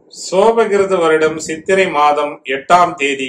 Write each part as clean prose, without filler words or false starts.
சோபகிருத வருடம் சித்திரை மாதம் 8ஆம் தேதி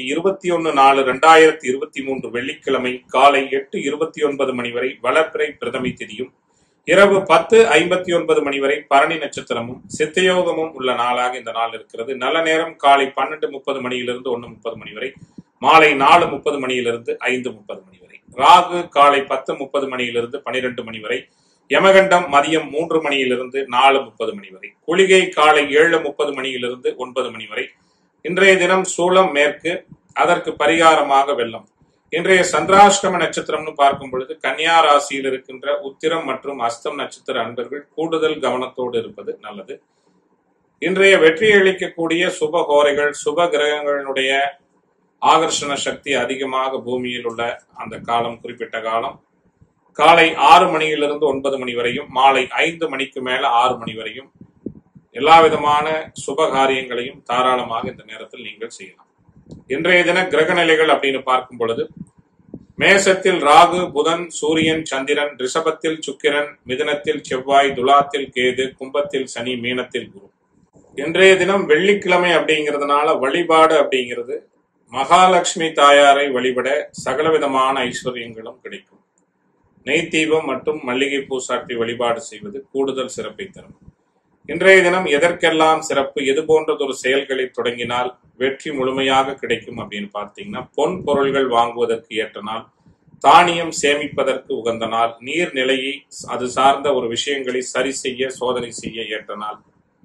21/4/2023 வெள்ளிக்கிழமை காலை 8:29 மணி வரை வளர்பிறை பிரதமை திதியும் இரவு 10:59 மணி வரை பரணி நட்சத்திரமும் சித்தயோகமும் உள்ள நாளாக இந்த நாள் இருக்கிறது. நல்ல நேரம் காலை 12:30 மணியிலிருந்து 1:30 மணி வரை, மாலை 4:30 மணியிலிருந்து 5:30 மணி வரை. ராகு காலை 10:30 மணியிலிருந்து 12 மணி வரை. யமகண்டம் மதியம் 3 மணியிலிருந்து 4:30 மணி வரை. குளிகை காலை 7:30 மணியிலிருந்து 9 மணி வரை. இன்றைய தினம் சூலம் மேற்கு, அதற்கு பரிகாரமாக வெள்ளம். இன்றைய சந்திராஷ்டம நட்சத்திரம்னு பார்க்கும் பொழுது கன்னியா ராசியில் இருக்கின்ற உத்திரம் மற்றும் அஸ்தம் நட்சத்திர அன்பர்கள் கூடுதல் கவனத்தோடு இருப்பது நல்லது. இன்றைய வெற்றி அளிக்கக்கூடிய சுப கோரைகள், சுப கிரகங்களுடைய ஆகர்ஷண சக்தி அதிகமாக பூமியில் உள்ள அந்த காலம், குறிப்பிட்ட காலம் காலை 6 மணியிலிருந்து 9 மணி வரையும், மாலை 5 மணிக்கு மேல 6 மணி வரையும் எல்லா விதமான சுப காரியங்களையும் தாராளமாக இந்த நேரத்தில் நீங்கள் செய்யலாம். இன்றைய தின கிரக நிலைகள் அப்படின்னு பார்க்கும் பொழுது மேசத்தில் ராகு, புதன், சூரியன், சந்திரன், ரிஷபத்தில் சுக்கிரன், மிதுனத்தில் செவ்வாய், துலாத்தில் கேது, கும்பத்தில் சனி, மீனத்தில் குரு. இன்றைய தினம் வெள்ளிக்கிழமை அப்படிங்கிறதுனால வழிபாடு அப்படிங்கிறது மகாலட்சுமி தாயாரை வழிபட சகலவிதமான ஐஸ்வர்யங்களும் கிடைக்கும். நெய் தீபம் மற்றும் மல்லிகை பூ சாற்றி வழிபாடு செய்வது கூடுதல் சிறப்பை தரும். இன்றைய தினம் எதற்கெல்லாம் சிறப்பு, எது போன்றதொரு செயல்களை தொடங்கினால் வெற்றி முழுமையாக கிடைக்கும் அப்படின்னு பார்த்தீங்கன்னா, பொன் பொருள்கள் வாங்குவதற்கு ஏற்ற நாள், தானியம் சேமிப்பதற்கு உகந்த நாள், நீர்நிலையை அது சார்ந்த ஒரு விஷயங்களை சரி செய்ய சோதனை செய்ய ஏற்ற நாள்,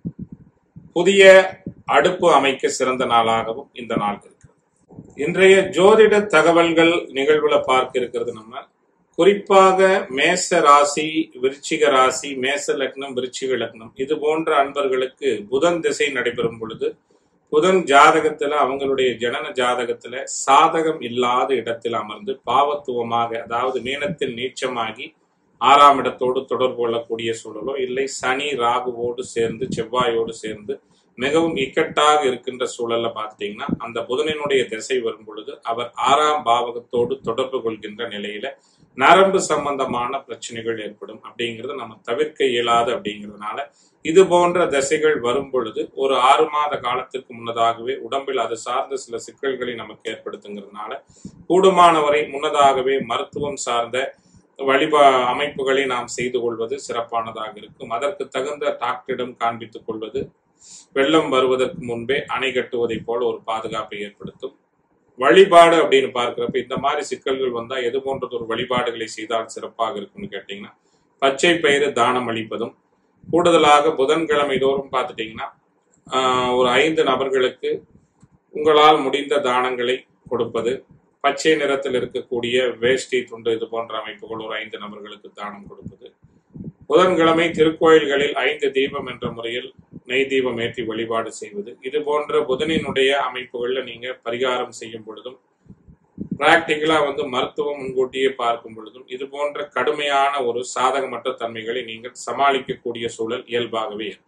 புதிய அடுப்பு அமைக்க சிறந்த நாளாகவும் இந்த நாள் இருக்கிறது. இன்றைய ஜோதிட தகவல்கள் நிகழ்வுல பார்க்க இருக்கிறது. நம்ம குறிப்பாக மேச ராசி, விருச்சிக ராசி, மேச லக்னம், விருச்சிக லக்னம் இது போன்ற அன்பர்களுக்கு புதன் திசை நடைபெறும் பொழுது புதன் ஜாதகத்துல, அவங்களுடைய ஜனன ஜாதகத்துல சாதகம் இல்லாத இடத்தில் அமர்ந்து பாவத்துவமாக, அதாவது மீனத்தில் நீச்சமாகி 6ஆம் இடத்தோடு தொடர்பு கொள்ளக்கூடிய சூழலோ, இல்லை சனி ராகுவோடு சேர்ந்து செவ்வாயோடு சேர்ந்து மிகவும் இக்கட்டாக இருக்கின்ற சூழல்ல பார்த்தீங்கன்னா, அந்த புதனினுடைய திசை வரும் பொழுது அவர் 6ஆம் பாவகத்தோடு தொடர்பு கொள்கின்ற நிலையில நரம்பு சம்பந்தமான பிரச்சனைகள் ஏற்படும். அப்படிங்கிறது நம்ம தவிர்க்க இயலாது. அப்படிங்கிறதுனால இது போன்ற திசைகள் வரும் பொழுது ஒரு 6 மாத காலத்திற்கு முன்னதாகவே உடம்பில் அது சார்ந்த சில சிக்கல்களை நமக்கு ஏற்படுத்துங்கிறதுனால கூடுமானவரை முன்னதாகவே மருத்துவம் சார்ந்த அமைப்புகளை நாம் செய்து கொள்வது சிறப்பானதாக இருக்கும். அதற்கு தகுந்த டாக்டரிடம் காண்பித்துக் கொள்வது வெள்ளம் வருவதற்கு முன்பே அணை கட்டுவதை போல ஒரு பாதுகாப்பை ஏற்படுத்தும். வழிபாடு அப்படின்னு பார்க்கிறப்ப இந்த மாதிரி சிக்கல்கள் வந்தா எது போன்றது ஒரு வழிபாடுகளை செய்தால் சிறப்பாக இருக்கும்னு கேட்டீங்கன்னா, பச்சை பயிறு தானம் அளிப்பதும், கூடுதலாக புதன்கிழமை தோறும் பார்த்துட்டீங்கன்னா ஒரு 5 நபர்களுக்கு உங்களால் முடிந்த தானங்களை கொடுப்பது, பச்சை நிறத்தில் இருக்கக்கூடிய வேஷ்டி துண்டு இது போன்ற அமைப்புகள் ஒரு 5 நபர்களுக்கு தானம் கொடுப்பது, புதன்கிழமை திருக்கோயில்களில் 5 தீபம் என்ற முறையில் நெய் தீபம் ஏற்றி வழிபாடு செய்வது, இது போன்ற புதனினுடைய அமைப்புகள்ல நீங்க பரிகாரம் செய்யும் பொழுதும், பிராக்டிக்கலா மருத்துவம் முன்கூட்டியே பார்க்கும் பொழுதும் இது போன்ற கடுமையான ஒரு சாதகமற்ற தன்மைகளை நீங்கள் சமாளிக்கக்கூடிய சூழல் இயல்பாகவே இருக்கும்.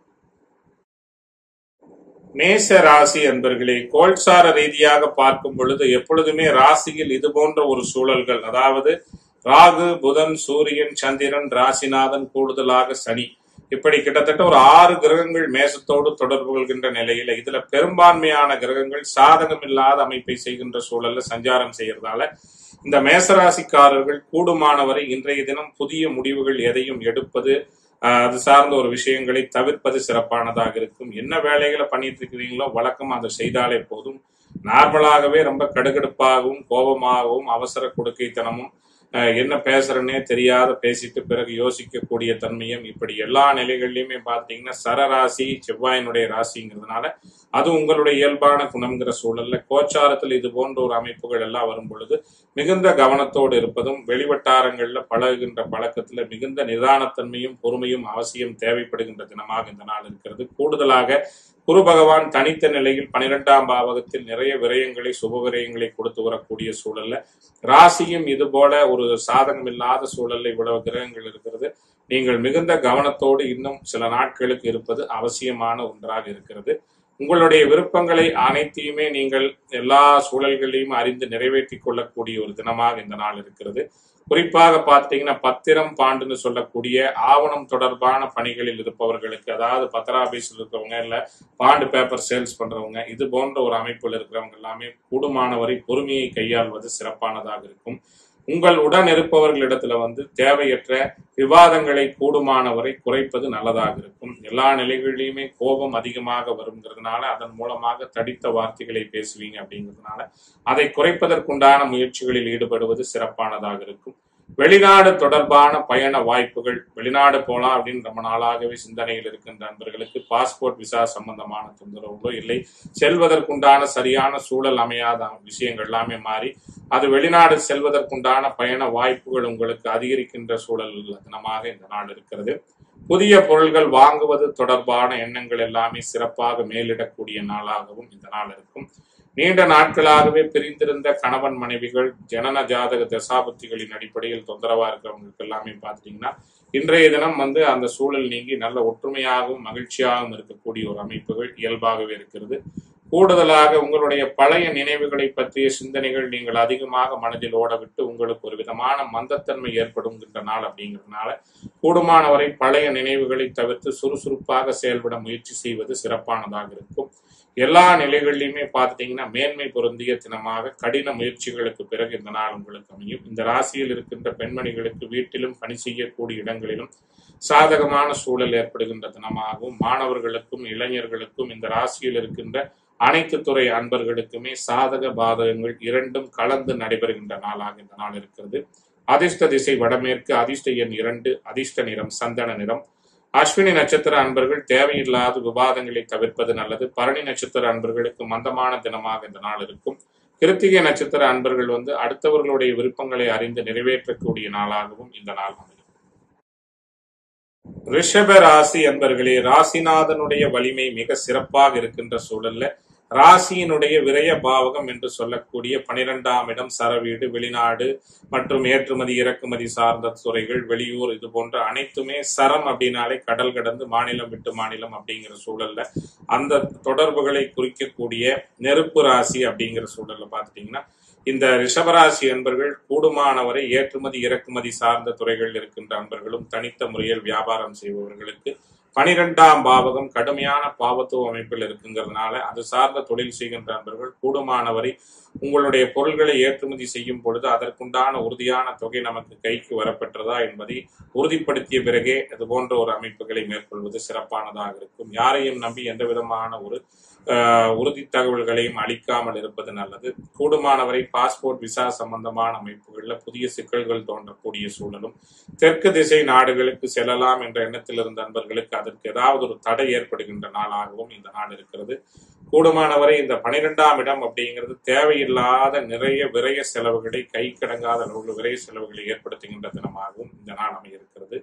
மேச ராசி அன்பர்களே, கோல்சார ரீதியாக பார்க்கும் பொழுது எப்பொழுதுமே ராசியில் இது போன்ற ஒரு சூழல்கள், அதாவது ராகு, புதன், சூரியன், சந்திரன், ராசிநாதன், கூடுதலாக சனி, இப்படி கிட்டத்தட்ட ஒரு 6 கிரகங்கள் மேசத்தோடு தொடர்பு கொள்கின்ற நிலையில இதுல பெரும்பான்மையான கிரகங்கள் சாதகம் இல்லாத அமைப்பை செய்கின்ற சூழல்ல சஞ்சாரம் செய்யறதால இந்த மேசராசிக்காரர்கள் கூடுமானவரை இன்றைய தினம் புதிய முடிவுகள் எதையும் எடுப்பது, அது சார்ந்த ஒரு விஷயங்களை தவிர்ப்பது சிறப்பானதாக இருக்கும். என்ன வேலைகளை பண்ணிட்டு இருக்கிறீங்களோ வழக்கம் அதை செய்தாலே போதும். நார்மலாகவே ரொம்ப கடுகடுப்பாகவும் கோபமாகவும் அவசர கொடுக்கைத்தனமும் என்ன பேசுறேன்னே தெரியாத பேசிட்டு பிறகு யோசிக்கக்கூடிய தன்மையும், இப்படி எல்லா நிலைகள்லயுமே பார்த்தீங்கன்னா சரராசி செவ்வாயினுடைய ராசிங்கிறதுனால அது உங்களுடைய இயல்பான குணம்ங்கிற சூழல்ல கோச்சாரத்தில் இது போன்ற ஒரு அமைப்புகள் எல்லாம் வரும் பொழுது மிகுந்த கவனத்தோடு இருப்பதும், வெளிவட்டாரங்கள்ல பழகுகின்ற பழக்கத்துல மிகுந்த நிதானத்தன்மையும் பொறுமையும் அவசியம் தேவைப்படுகின்ற தினமாக இந்த நாள் இருக்கிறது. கூடுதலாக குரு பகவான் தனித்த நிலையில் 12ஆம் பாவகத்தில் நிறைய விரயங்களை, சுப விரயங்களை கொடுத்து வரக்கூடிய சூழல்ல ராசியும் இது போல ஒரு சாதகம் இல்லாத சூழல்ல இவ்வளவு கிரகங்கள் இருக்கிறது நீங்கள் மிகுந்த கவனத்தோடு இன்னும் சில நாட்களுக்கு இருப்பது அவசியமான ஒன்றாக இருக்கிறது. உங்களுடைய விருப்பங்களை அனைத்தையுமே நீங்கள் எல்லா சூழல்களையும் அறிந்து நிறைவேற்றிக் கொள்ளக்கூடிய ஒரு தினமாக இந்த நாள் இருக்கிறது. குறிப்பாக பார்த்தீங்கன்னா பத்திரம் பாண்டுன்னு சொல்லக்கூடிய ஆவணம் தொடர்பான பணிகளில் இருப்பவர்களுக்கு, அதாவது பத்திர ஆபீஸில் இருக்கிறவங்க, இல்ல பாண்டு பேப்பர் சேல்ஸ் பண்றவங்க, இது போன்ற ஒரு அமைப்பில் இருக்கிறவங்க எல்லாமே கூடுமானவரை பொறுமையை கையாள்வது சிறப்பானதாக இருக்கும். உங்கள் உடன் இருப்பவர்களிடத்துல தேவையற்ற விவாதங்களை கூடுமானவரை குறைப்பது நல்லதாக இருக்கும். எல்லா நிலைகளிலுமே கோபம் அதிகமாக வருங்கிறதுனால அதன் மூலமாக தடித்த வார்த்தைகளை பேசுவீங்க. அப்படிங்கிறதுனால அதை குறைப்பதற்குண்டான முயற்சிகளில் ஈடுபடுவது சிறப்பானதாக இருக்கும். வெளிநாடு தொடர்பான பயண வாய்ப்புகள், வெளிநாடு போலாம் அப்படின்னு ரொம்ப நாளாகவே சிந்தனையில் இருக்கின்ற நண்பர்களுக்கு பாஸ்போர்ட் விசா சம்பந்தமான தொந்தரவுகளோ இல்லை செல்வதற்குண்டான சரியான சூழல் அமையாத விஷயங்கள் எல்லாமே மாறி அது வெளிநாடு செல்வதற்குண்டான பயண வாய்ப்புகள் உங்களுக்கு அதிகரிக்கின்ற சூழல் தினமாக இந்த நாள் இருக்கிறது. புதிய பொருள்கள் வாங்குவது தொடர்பான எண்ணங்கள் எல்லாமே சிறப்பாக மேலிடக்கூடிய நாளாகவும் இந்த நாள் இருக்கும். நீண்ட நாட்களாகவே பிரிந்திருந்த கணவன் மனைவிகள் ஜனன ஜாதக தசாபுத்திகளின் அடிப்படையில் தொந்தரவா இருக்கிறவங்களுக்கு எல்லாமே பாத்தீங்கன்னா இன்றைய தினம் அந்த சூழல் நீங்கி நல்ல ஒற்றுமையாகவும் மகிழ்ச்சியாகவும் இருக்கக்கூடிய ஒரு அமைப்புகள் இயல்பாகவே இருக்கிறது. கூடுதலாக உங்களுடைய பழைய நினைவுகளை பற்றிய சிந்தனைகள் நீங்கள் அதிகமாக மனதில் ஓடவிட்டு உங்களுக்கு ஒரு விதமான மந்தத்தன்மை ஏற்படுகின்ற நாள். அப்படிங்கிறதுனால கூடுமானவரை பழைய நினைவுகளை தவிர்த்து சுறுசுறுப்பாக செயல்பட முயற்சி செய்வது சிறப்பானதாக இருக்கும். எல்லா நிலைகளிலுமே பார்த்துட்டீங்கன்னா மேன்மை பொருந்திய தினமாக கடின முயற்சிகளுக்கு பிறகு இந்த நாள் உங்களுக்கு அமையும். இந்த ராசியில் இருக்கின்ற பெண்மணிகளுக்கு வீட்டிலும் பணி செய்யக்கூடிய இடங்களிலும் சாதகமான சூழல் ஏற்படுகின்ற தினமாகவும், மாணவர்களுக்கும் இளைஞர்களுக்கும் இந்த ராசியில் இருக்கின்ற அனைத்து துறை அன்பர்களுக்குமே சாதக பாதகங்கள் இரண்டும் கலந்து நடைபெறுகின்ற நாளாக இந்த நாள் இருக்கிறது. அதிர்ஷ்ட திசை வடமேற்கு, அதிர்ஷ்ட எண் 2, அதிர்ஷ்ட நிறம் சந்தன நிறம். அஸ்வினி நட்சத்திர அன்பர்கள் தேவையில்லாத விவாதங்களை தவிர்ப்பது நல்லது. பரணி நட்சத்திர அன்பர்களுக்கு மந்தமான தினமாக இந்த நாள் இருக்கும். கிருத்திகை நட்சத்திர அன்பர்கள் அடுத்தவர்களுடைய விருப்பங்களை அறிந்து நிறைவேற்றக்கூடிய நாளாகவும் இந்த நாள் அமையும். ரிஷப ராசி அன்பர்களே, ராசிநாதனுடைய வலிமை மிக சிறப்பாக இருக்கின்ற சூழல்ல ராசியினுடைய விரய பாவகம் என்று சொல்லக்கூடிய 12ஆம் இடம் சரவீடு, வெளிநாடு மற்றும் ஏற்றுமதி இறக்குமதி சார்ந்த துறைகள், வெளியூர், இது போன்ற அனைத்துமே சரம் அப்படின்னாலே கடல் கடந்து மாநிலம் விட்டு மாநிலம் அப்படிங்கிற சூழல்ல அந்த தொடர்புகளை குறிக்கக்கூடிய நெருப்பு ராசி அப்படிங்கிற சூழல்ல பார்த்துட்டீங்கன்னா இந்த ரிஷபராசி அன்பர்கள் கூடுமானவரை ஏற்றுமதி இறக்குமதி சார்ந்த துறைகள் இருக்கின்ற அன்பர்களும் தனித்த முறையில் வியாபாரம் செய்பவர்களுக்கு 12ஆம் பாவகம் கடுமையான பாவத்துவ அமைப்பில் இருக்குங்கிறதுனால அது சார்ந்த தொழில் செய்கின்ற அன்பர்கள் கூடுமானவரை உங்களுடைய பொருள்களை ஏற்றுமதி செய்யும் பொழுது அதற்குண்டான உறுதியான தொகை நமக்கு கைக்கு வரப்பெற்றதா என்பதை உறுதிப்படுத்திய பிறகே இது போன்ற ஒரு அமைப்புகளை மேற்கொள்வது சிறப்பானதாக இருக்கும். யாரையும் நம்பி எந்த விதமான ஒரு உறுதி தகவல்களையும் அளிக்காமல் இருப்பது நல்லது. கூடுமானவரை பாஸ்போர்ட் விசா சம்பந்தமான அமைப்புகளில் புதிய சிக்கல்கள் தோன்றக்கூடிய சூழலும், தெற்கு திசை நாடுகளுக்கு செல்லலாம் என்ற எண்ணத்தில் இருந்த நண்பர்களுக்கு அதற்கு ஏதாவது ஒரு தடை ஏற்படுகின்ற நாளாகவும் இந்த நாள் இருக்கிறது. கூடுமானவரை இந்த 12ஆம் இடம் அப்படிங்கிறது தேவையில்லாத நிறைய விரய செலவுகளை, கை கடங்காத அளவுள்ள விரய செலவுகளை ஏற்படுத்துகின்ற தினமாகவும் இந்த நாள் அமைகிறது.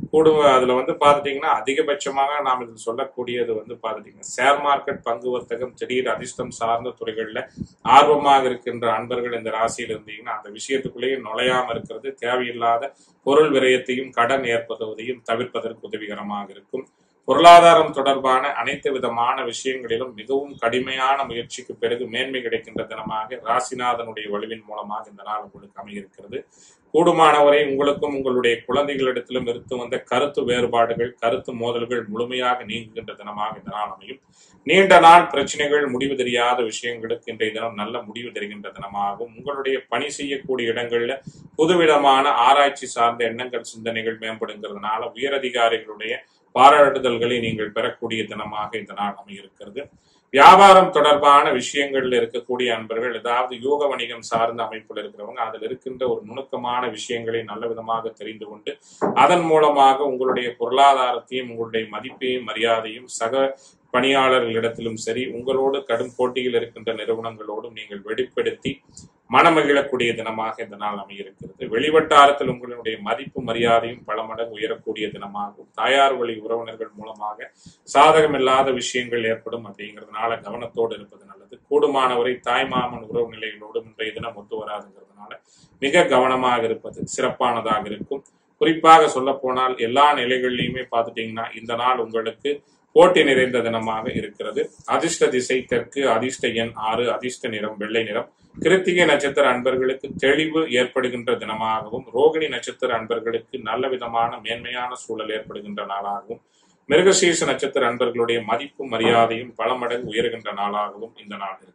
அதுல பாத்துட்டீங்கன்னா அதிகபட்சமாக நாம் இதில் சொல்லக்கூடியது பாத்துட்டீங்கன்னா ஷேர் மார்க்கெட், பங்கு வர்த்தகம், திடீர் அதிர்ஷ்டம் சார்ந்த துறைகள்ல ஆர்வமாக இருக்கின்ற அன்பர்கள் இந்த ராசியில் இருந்தீங்கன்னா அந்த விஷயத்துக்குள்ளேயே நுழையாம இருக்கிறது தேவையில்லாத பொருள் விரயத்தையும் கடன் ஏற்படுவதையும் தவிர்ப்பதற்கு உதவிகரமாக இருக்கும். பொருளாதாரம் தொடர்பான அனைத்து விதமான விஷயங்களிலும் மிகவும் கடுமையான முயற்சிக்கு பிறகு மேன்மை கிடைக்கின்ற தினமாக ராசிநாதனுடைய வலுவின் மூலமாக இந்த நாள் உங்களுக்கு அமைகிறது. கூடுமானவரை உங்களுக்கும் உங்களுடைய குழந்தைகளிடத்திலும் இருந்து வந்த கருத்து வேறுபாடுகள், கருத்து மோதல்கள் முழுமையாக நீங்குகின்ற தினமாக இந்த நாள் அமையும். நீண்ட நாள் பிரச்சனைகள், முடிவு தெரியாத விஷயங்களுக்கு இன்றைய தினம் நல்ல முடிவு தெரிகின்ற தினமாகவும், உங்களுடைய பணி செய்யக்கூடிய இடங்கள்ல புதுவிதமான ஆராய்ச்சி சார்ந்த எண்ணங்கள், சிந்தனைகள் மேம்படுங்கிறதுனால உயரதிகாரிகளுடைய பாராட்டுதல்களை நீங்கள் பெறக்கூடிய தினமாக இந்த நாள் அமைகிறது. வியாபாரம் தொடர்பான விஷயங்கள்ல இருக்கக்கூடிய அன்பர்கள், ஏதாவது யோக வணிகம் சார்ந்த அமைப்புல இருக்கிறவங்க அதில் இருக்கின்ற ஒரு நுணுக்கமான விஷயங்களை நல்ல விதமாக தெரிந்து கொண்டு அதன் மூலமாக உங்களுடைய பொருளாதாரத்தையும் உங்களுடைய மதிப்பையும் மரியாதையும் சக பணியாளர்களிடத்திலும் சரி உங்களோடு கடும் போட்டியில் இருக்கின்ற நிறுவனங்களோடும் நீங்கள் வெளிப்படுத்தி மனமகிழக்கூடிய தினமாக இந்த நாள் அமைகிறது. வெளிவட்டாரத்தில் உங்களுடைய மதிப்பு மரியாதையும் பல மடங்கு உயரக்கூடிய தினமாகும். தாயார் வழி உறவினர்கள் மூலமாக சாதகமில்லாத விஷயங்கள் ஏற்படும் அப்படிங்கிறதுனால கவனத்தோடு இருப்பது நல்லது. கூடுமானவரை தாய்மாமன் உறவு நிலைகளோடும் இன்றைய தினம் ஒத்து வராதுங்கிறதுனால மிக கவனமாக இருப்பது சிறப்பானதாக இருக்கும். குறிப்பாக சொல்ல போனால் எல்லா நிலைகளிலுமே பார்த்துட்டீங்கன்னா இந்த நாள் உங்களுக்கு போட்டி நிறைந்த தினமாக இருக்கிறது. அதிர்ஷ்ட திசை தெற்கு, அதிர்ஷ்ட எண் 6, அதிர்ஷ்ட நிறம் வெள்ளை நிறம். கிருத்திகை நட்சத்திர அன்பர்களுக்கு தெளிவு ஏற்படுகின்ற தினமாகவும், ரோகிணி நட்சத்திர அன்பர்களுக்கு நல்ல விதமான மேன்மையான சூழல் ஏற்படுகின்ற நாளாகவும், மிருகசீர்ஷ நட்சத்திர அன்பர்களுடைய மதிப்பும் மரியாதையும் பல மடங்கு உயர்கின்ற நாளாகவும் இந்த நாள் இருக்கு.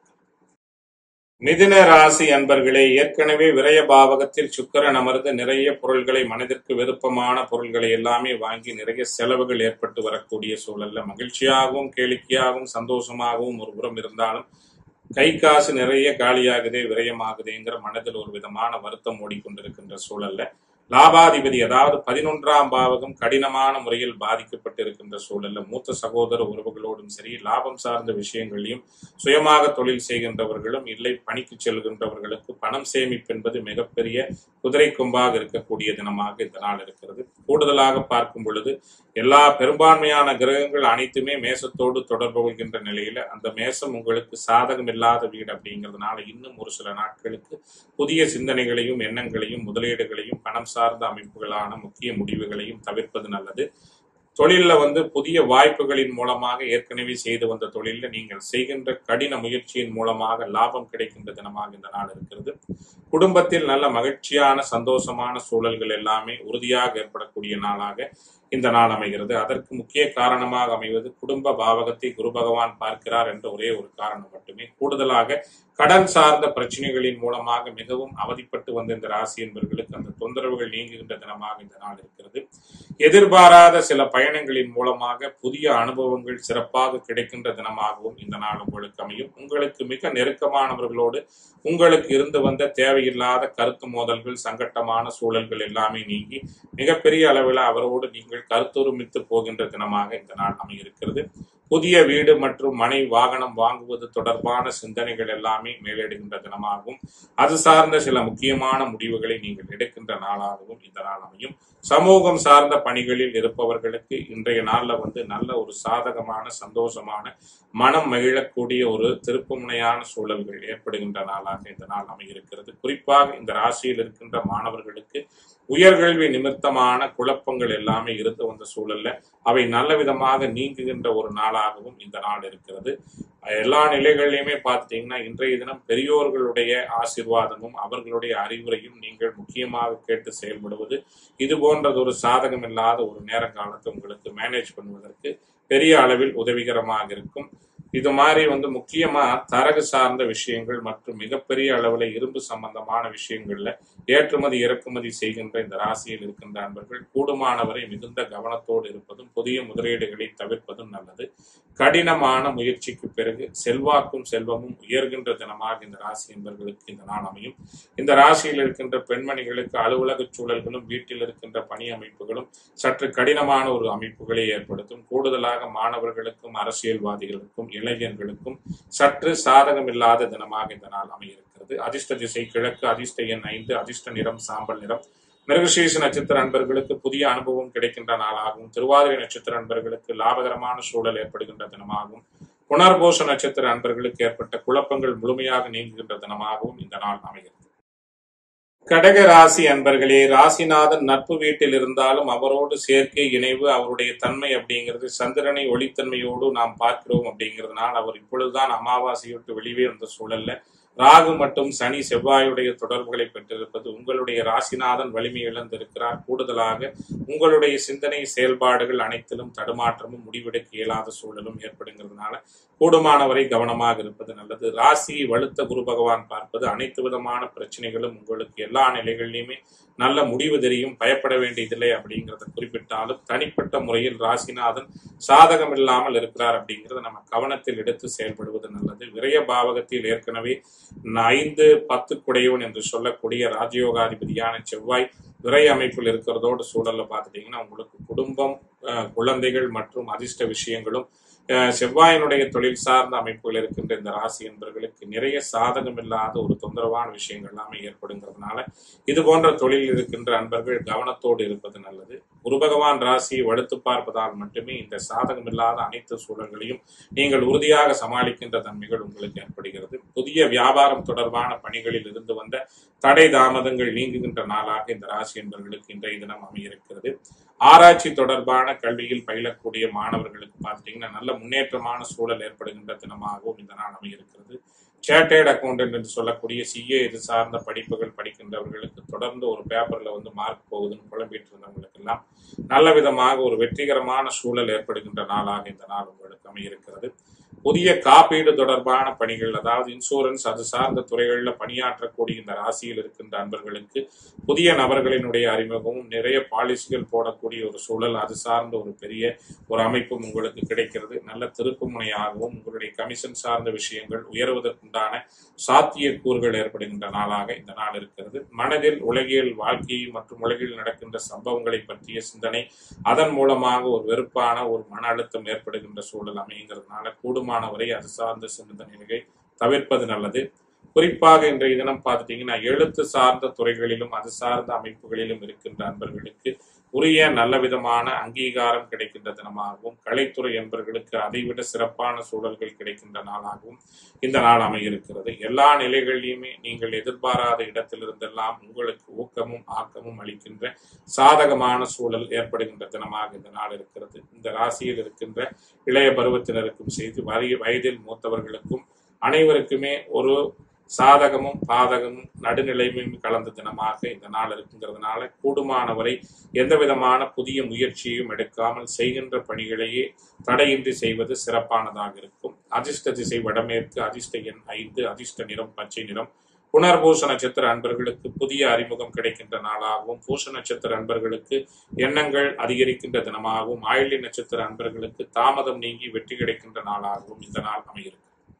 மிதுன ராசி அன்பர்களே, ஏற்கனவே விரய பாவகத்தில் சுக்கிரன் அமர்ந்து நிறைய பொருள்களை, மனதிற்கு விருப்பமான பொருள்களை எல்லாமே வாங்கி நிறைய செலவுகள் ஏற்பட்டு வரக்கூடிய சூழல்ல மகிழ்ச்சியாகவும் கேளிக்கையாகவும் சந்தோஷமாகவும் ஒரு புறம் இருந்தாலும் கை காசு நிறைய காலியாகுதே, விரயமாகுதேங்கிற மனதில் ஒரு விதமான வருத்தம் ஓடிக்கொண்டிருக்கின்ற சூழல்ல லாபாதிபதி, அதாவது 11ஆம் பாவகம் கடினமான முறையில் பாதிக்கப்பட்டிருக்கின்ற சூழல்ல மூத்த சகோதர உறவுகளோடும் சரி, லாபம் சார்ந்த விஷயங்களையும், சுயமாக தொழில் செய்கின்றவர்களும் இல்லை பணிக்கு செல்கின்றவர்களுக்கு பணம் சேமிப்பு என்பது மிகப்பெரிய குதிரை கொம்பாக இருக்கக்கூடிய தினமாக இந்த நாள் இருக்கிறது. கூடுதலாக பார்க்கும் பொழுது எல்லா பெரும்பான்மையான கிரகங்கள் அனைத்துமே மேசத்தோடு தொடர்பு கொள்கின்ற நிலையில அந்த மேசம் உங்களுக்கு சாதகம் இல்லாத வீடு அப்படிங்கிறதுனால இன்னும் ஒரு சில நாட்களுக்கு புதிய சிந்தனைகளையும் எண்ணங்களையும் முதலீடுகளையும் பணம் சார்ந்த அமைப்புகளான முக்கிய முடிவுகளையும் தவிர்ப்பது நல்லது. தொழில புதிய வாய்ப்புகளின் மூலமாக ஏற்கனவே செய்து வந்த தொழில நீங்கள் செய்கின்ற கடின முயற்சியின் மூலமாக லாபம் கிடைக்கின்ற தினமாக இந்த நாள் இருக்கிறது. குடும்பத்தில் நல்ல மகிழ்ச்சியான சந்தோஷமான சூழல்கள் எல்லாமே உறுதியாக ஏற்படக்கூடிய நாளாக இந்த நாள் அமைகிறது. அதற்கு முக்கிய காரணமாக அமைவது குடும்ப பாவகத்தை குரு பகவான் பார்க்கிறார் என்ற ஒரே ஒரு காரணம் மட்டுமே. கூடுதலாக கடன் சார்ந்த பிரச்சனைகளின் மூலமாக மிகவும் அவதிப்பட்டு வந்த இந்த ராசி என்பவர்களுக்கு அந்த தொந்தரவுகள் நீங்குகின்ற தினமாக இந்த நாள் இருக்கிறது. எதிர்பாராத சில பயணங்களின் மூலமாக புதிய அனுபவங்கள் சிறப்பாக கிடைக்கின்ற தினமாகவும் இந்த நாள் உங்களுக்கு அமையும். உங்களுக்கு மிக நெருக்கமானவர்களோடு உங்களுக்கு இருந்து வந்த தேவையில்லாத கருத்து மோதல்கள், சங்கட்டமான சூழல்கள் எல்லாமே நீங்கி மிகப்பெரிய அளவில் அவரோடு நீங்கள் கருத்துரிமித்து போகின்ற தினமாக இந்த நாள் அமையிருக்கிறது. புதிய வீடு மற்றும் மனை வாகனம் வாங்குவது தொடர்பான சிந்தனைகள் எல்லாமே மேலிடுகின்ற தினமாகவும், அது சார்ந்த சில முக்கியமான முடிவுகளை நீங்கள் எடுக்கின்ற நாளாகவும் இந்த நாள் அமையும். சமூகம் சார்ந்த பணிகளில் இருப்பவர்களுக்கு இன்றைய நாள்ல நல்ல ஒரு சாதகமான சந்தோஷமான மனம் மகிழக்கூடிய ஒரு திருப்புமுனையான சூழல்கள் ஏற்படுகின்ற நாளாக இந்த நாள் அமையிருக்கிறது. குறிப்பாக இந்த ராசியில் இருக்கின்ற மாணவர்களுக்கு உயர்கல்வி நிமித்தமான குழப்பங்கள் எல்லாமே இருந்து வந்த சூழல்ல அவை நல்ல விதமாக நீங்குகின்ற ஒரு நாளாகவும் இந்த நாள் இருக்கிறது. எல்லா நிலைகளிலுமே பார்த்துட்டீங்கன்னா இன்றைய தினம் பெரியோர்களுடைய ஆசீர்வாதமும் அவர்களுடைய அறிவுரையும் நீங்கள் முக்கியமாக கேட்டு செயல்படுவது இது போன்றதொரு சாதகம் இல்லாத ஒரு நேரங்காலத்தை உங்களுக்கு மேனேஜ் பண்ணுவதற்கு பெரிய அளவில் உதவிகரமாக இருக்கும். இது மாதிரி முக்கியமா தரகு சார்ந்த விஷயங்கள் மற்றும் மிகப்பெரிய அளவுல இரும்பு சம்பந்தமான விஷயங்கள்ல ஏற்றுமதி இறக்குமதி செய்கின்ற இந்த ராசியில் இருக்கின்ற அன்பர்கள் கூடுமானவரை மிகுந்த கவனத்தோடு இருப்பதும் புதிய முதலீடுகளை தவிர்ப்பதும் நல்லது. கடினமான முயற்சிக்கு பிறகு செல்வாக்கும் செல்வமும் உயர்கின்ற தினமாக இந்த ராசி என்பவர்களுக்கு இந்த நாள் அமையும். இந்த ராசியில் இருக்கின்ற பெண்மணிகளுக்கு அலுவலக சூழல்களும் வீட்டில் இருக்கின்ற பணி அமைப்புகளும் சற்று கடினமான ஒரு அமைப்புகளை ஏற்படுத்தும். கூடுதலாக மாணவர்களுக்கும் அரசியல்வாதிகளுக்கும் இளைஞர்களுக்கும் சற்று சாதகம் இல்லாத தினமாக இந்த நாள் அமையிருக்கிறது. அதிர்ஷ்ட திசை கிழக்கு, அதிர்ஷ்ட எண் 5, அதிர்ஷ்ட நிறம் சாம்பல் நிறம். மிருகசீர்ஷ நட்சத்திர அன்பர்களுக்கு புதிய அனுபவம் கிடைக்கின்ற நாளாகவும், திருவாதிரை நட்சத்திர அன்பர்களுக்கு லாபகரமான சூழல் ஏற்படுகின்ற தினமாகவும், புனர்பூச நட்சத்திர அன்பர்களுக்கு ஏற்பட்ட குழப்பங்கள் முழுமையாக நீங்குகின்ற தினமாகவும் இந்த நாள் அமைகிறது. கடக ராசி அன்பர்களே, ராசிநாதன் நட்பு வீட்டில் இருந்தாலும் அவரோடு சேர்க்கை இணைவு அவருடைய தன்மை அப்படிங்கிறது சந்திரனை ஒளித்தன்மையோடு நாம் பார்க்கிறோம் அப்படிங்கிறதுனால அவர் இப்பொழுதுதான் அமாவாசையோட்டு வெளியே வந்த சூழல்ல ராகு மற்றும் சனி செவ்வாயுடைய தொடர்புகளை பெற்றிருப்பது உங்களுடைய ராசிநாதன் வலிமை இழந்திருக்கிறார். கூடுதலாக உங்களுடைய சிந்தனை செயல்பாடுகள் அனைத்திலும் தடுமாற்றமும் முடிவெடுக்க இயலாத சூழலும் ஏற்படுங்கிறதுனால கூடுமானவரை கவனமாக இருப்பது நல்லது. ராசியை வலுத்த குரு பகவான் பார்ப்பது அனைத்து விதமான பிரச்சனைகளும் உங்களுக்கு எல்லா நிலைகளிலுமே நல்ல முடிவு தெரியும், பயப்பட வேண்டியதில்லை அப்படிங்கிறத குறிப்பிட்டாலும் தனிப்பட்ட முறையில் ராசிநாதன் சாதகம் இல்லாமல் இருக்கிறார் அப்படிங்கிறத நம்ம கவனத்தில் எடுத்து செயல்படுவது நல்லது. விரய பாவகத்தில் ஏற்கனவே 5, 10 குடையவன் என்று சொல்லக்கூடிய ராஜயோகாதிபதியான செவ்வாய் விரை அமைப்பில் இருக்கிறதோடு சூழல்ல பார்த்துட்டீங்கன்னா உங்களுக்கு குடும்பம், குழந்தைகள் மற்றும் அதிர்ஷ்ட விஷயங்களும் செவ்வாயினுடைய தொழில் சார்ந்த அமைப்புகள் இருக்கின்ற இந்த ராசி என்பவர்களுக்கு நிறைய சாதகம் இல்லாத ஒரு தொந்தரவான விஷயங்கள் எல்லாமே ஏற்படுங்கிறதுனால இது போன்ற தொழில் இருக்கின்ற அன்பர்கள் கவனத்தோடு இருப்பது நல்லது. குரு பகவான் ராசியை வடுத்து பார்ப்பதால் மட்டுமே இந்த சாதகமில்லாத அனைத்து சூழல்களையும் நீங்கள் உறுதியாக சமாளிக்கின்ற தன்மைகள் உங்களுக்கு ஏற்படுகிறது. புதிய வியாபாரம் தொடர்பான பணிகளில் இருந்து வந்த தடை தாமதங்கள் நீங்குகின்ற நாளாக இந்த ராசி என்பவர்களுக்கு இன்றைய தினம் அமையிருக்கிறது. ஆராய்ச்சி தொடர்பான கல்வியில் பயிலக்கூடிய மாணவர்களுக்கு பார்த்தீங்கன்னா நல்ல முன்னேற்றமான சூழல் ஏற்படுகின்ற தினமாகவும் இந்த நாள் அமையிருக்கிறது. சேட்டர்ட் அக்கௌண்டன்ட் என்று சொல்லக்கூடிய சிஏ இது சார்ந்த படிப்புகள் படிக்கின்றவர்களுக்கு தொடர்ந்து ஒரு பேப்பர்ல மார்க் போகுதுன்னு குழம்பிட்டு இருந்தவங்களுக்கு எல்லாம் நல்ல விதமாக ஒரு வெற்றிகரமான சூழல் ஏற்படுகின்ற நாளாக இந்த நாள் உங்களுக்கு அமையிருக்கிறது. புதிய காப்பீடு தொடர்பான பணிகள், அதாவது இன்சூரன்ஸ் அது சார்ந்த துறைகளில் பணியாற்றக்கூடிய இந்த ராசியில் இருக்கின்ற அன்பர்களுக்கு புதிய நபர்களினுடைய அறிமுகமும் நிறைய பாலிசிகள் போடக்கூடிய ஒரு சூழல், அது சார்ந்த ஒரு பெரிய ஒரு அமைப்பும் உங்களுக்கு கிடைக்கிறது. நல்ல திருப்பு முனையாகவும் உங்களுடைய கமிஷன் சார்ந்த விஷயங்கள் உயர்வதற்குண்டான சாத்தியக்கூறுகள் ஏற்படுகின்ற நாளாக இந்த நாள் இருக்கிறது. மனதில் உலகியல் வாழ்க்கை மற்றும் உலகில் நடக்கின்ற சம்பவங்களை பற்றிய சிந்தனை, அதன் மூலமாக ஒரு வெறுப்பான ஒரு மன அழுத்தம் ஏற்படுகின்ற சூழல் அமைங்கிறதுனால கூடுமானவரை அது சார்ந்த சிந்தனைகளை தவிர்ப்பது நல்லது. குறிப்பாக இன்றைய தினம் பார்த்துட்டீங்கன்னா எழுத்து சார்ந்த துறைகளிலும் அது சார்ந்த அமைப்புகளிலும் இருக்கின்ற அன்பர்களுக்கு உரிய நல்ல விதமான அங்கீகாரம் கிடைக்கின்ற தினமாகவும், கலைத்துறை என்பவர்களுக்கு அதைவிட சிறப்பான சூழல்கள் கிடைக்கின்ற நாளாகவும் இந்த நாள் அமையிருக்கிறது. எல்லா நிலைகளிலுமே நீங்கள் எதிர்பாராத இடத்திலிருந்தெல்லாம் உங்களுக்கு ஊக்கமும் ஆக்கமும் அளிக்கின்ற சாதகமான சூழல் ஏற்படுகின்ற தினமாக இந்த நாள் இருக்கிறது. இந்த ராசியில் இருக்கின்ற இளைய பருவத்தினருக்கும் செய்து வயதில் மூத்தவர்களுக்கும் அனைவருக்குமே ஒரு சாதகமும் பாதகமும் நடுநிலைமையும் கலந்த தினமாக இந்த நாள் இருக்குங்கிறதுனால கூடுமானவரை எந்த விதமான புதிய முயற்சியையும் எடுக்காமல் செய்கின்ற பணிகளையே தடையின்றி செய்வது சிறப்பானதாக இருக்கும். அதிர்ஷ்ட திசை வடமேற்கு, அதிர்ஷ்ட எண் 5, அதிர்ஷ்ட நிறம் பச்சை நிறம். புனர்பூச நட்சத்திர அன்பர்களுக்கு புதிய அறிமுகம் கிடைக்கின்ற நாளாகவும், பூச நட்சத்திர அன்பர்களுக்கு எண்ணங்கள் அதிகரிக்கின்ற தினமாகவும், ஆயில்ய நட்சத்திர அன்பர்களுக்கு தாமதம் நீங்கி வெற்றி கிடைக்கின்ற நாளாகவும் இந்த நாள் அமைகிறது.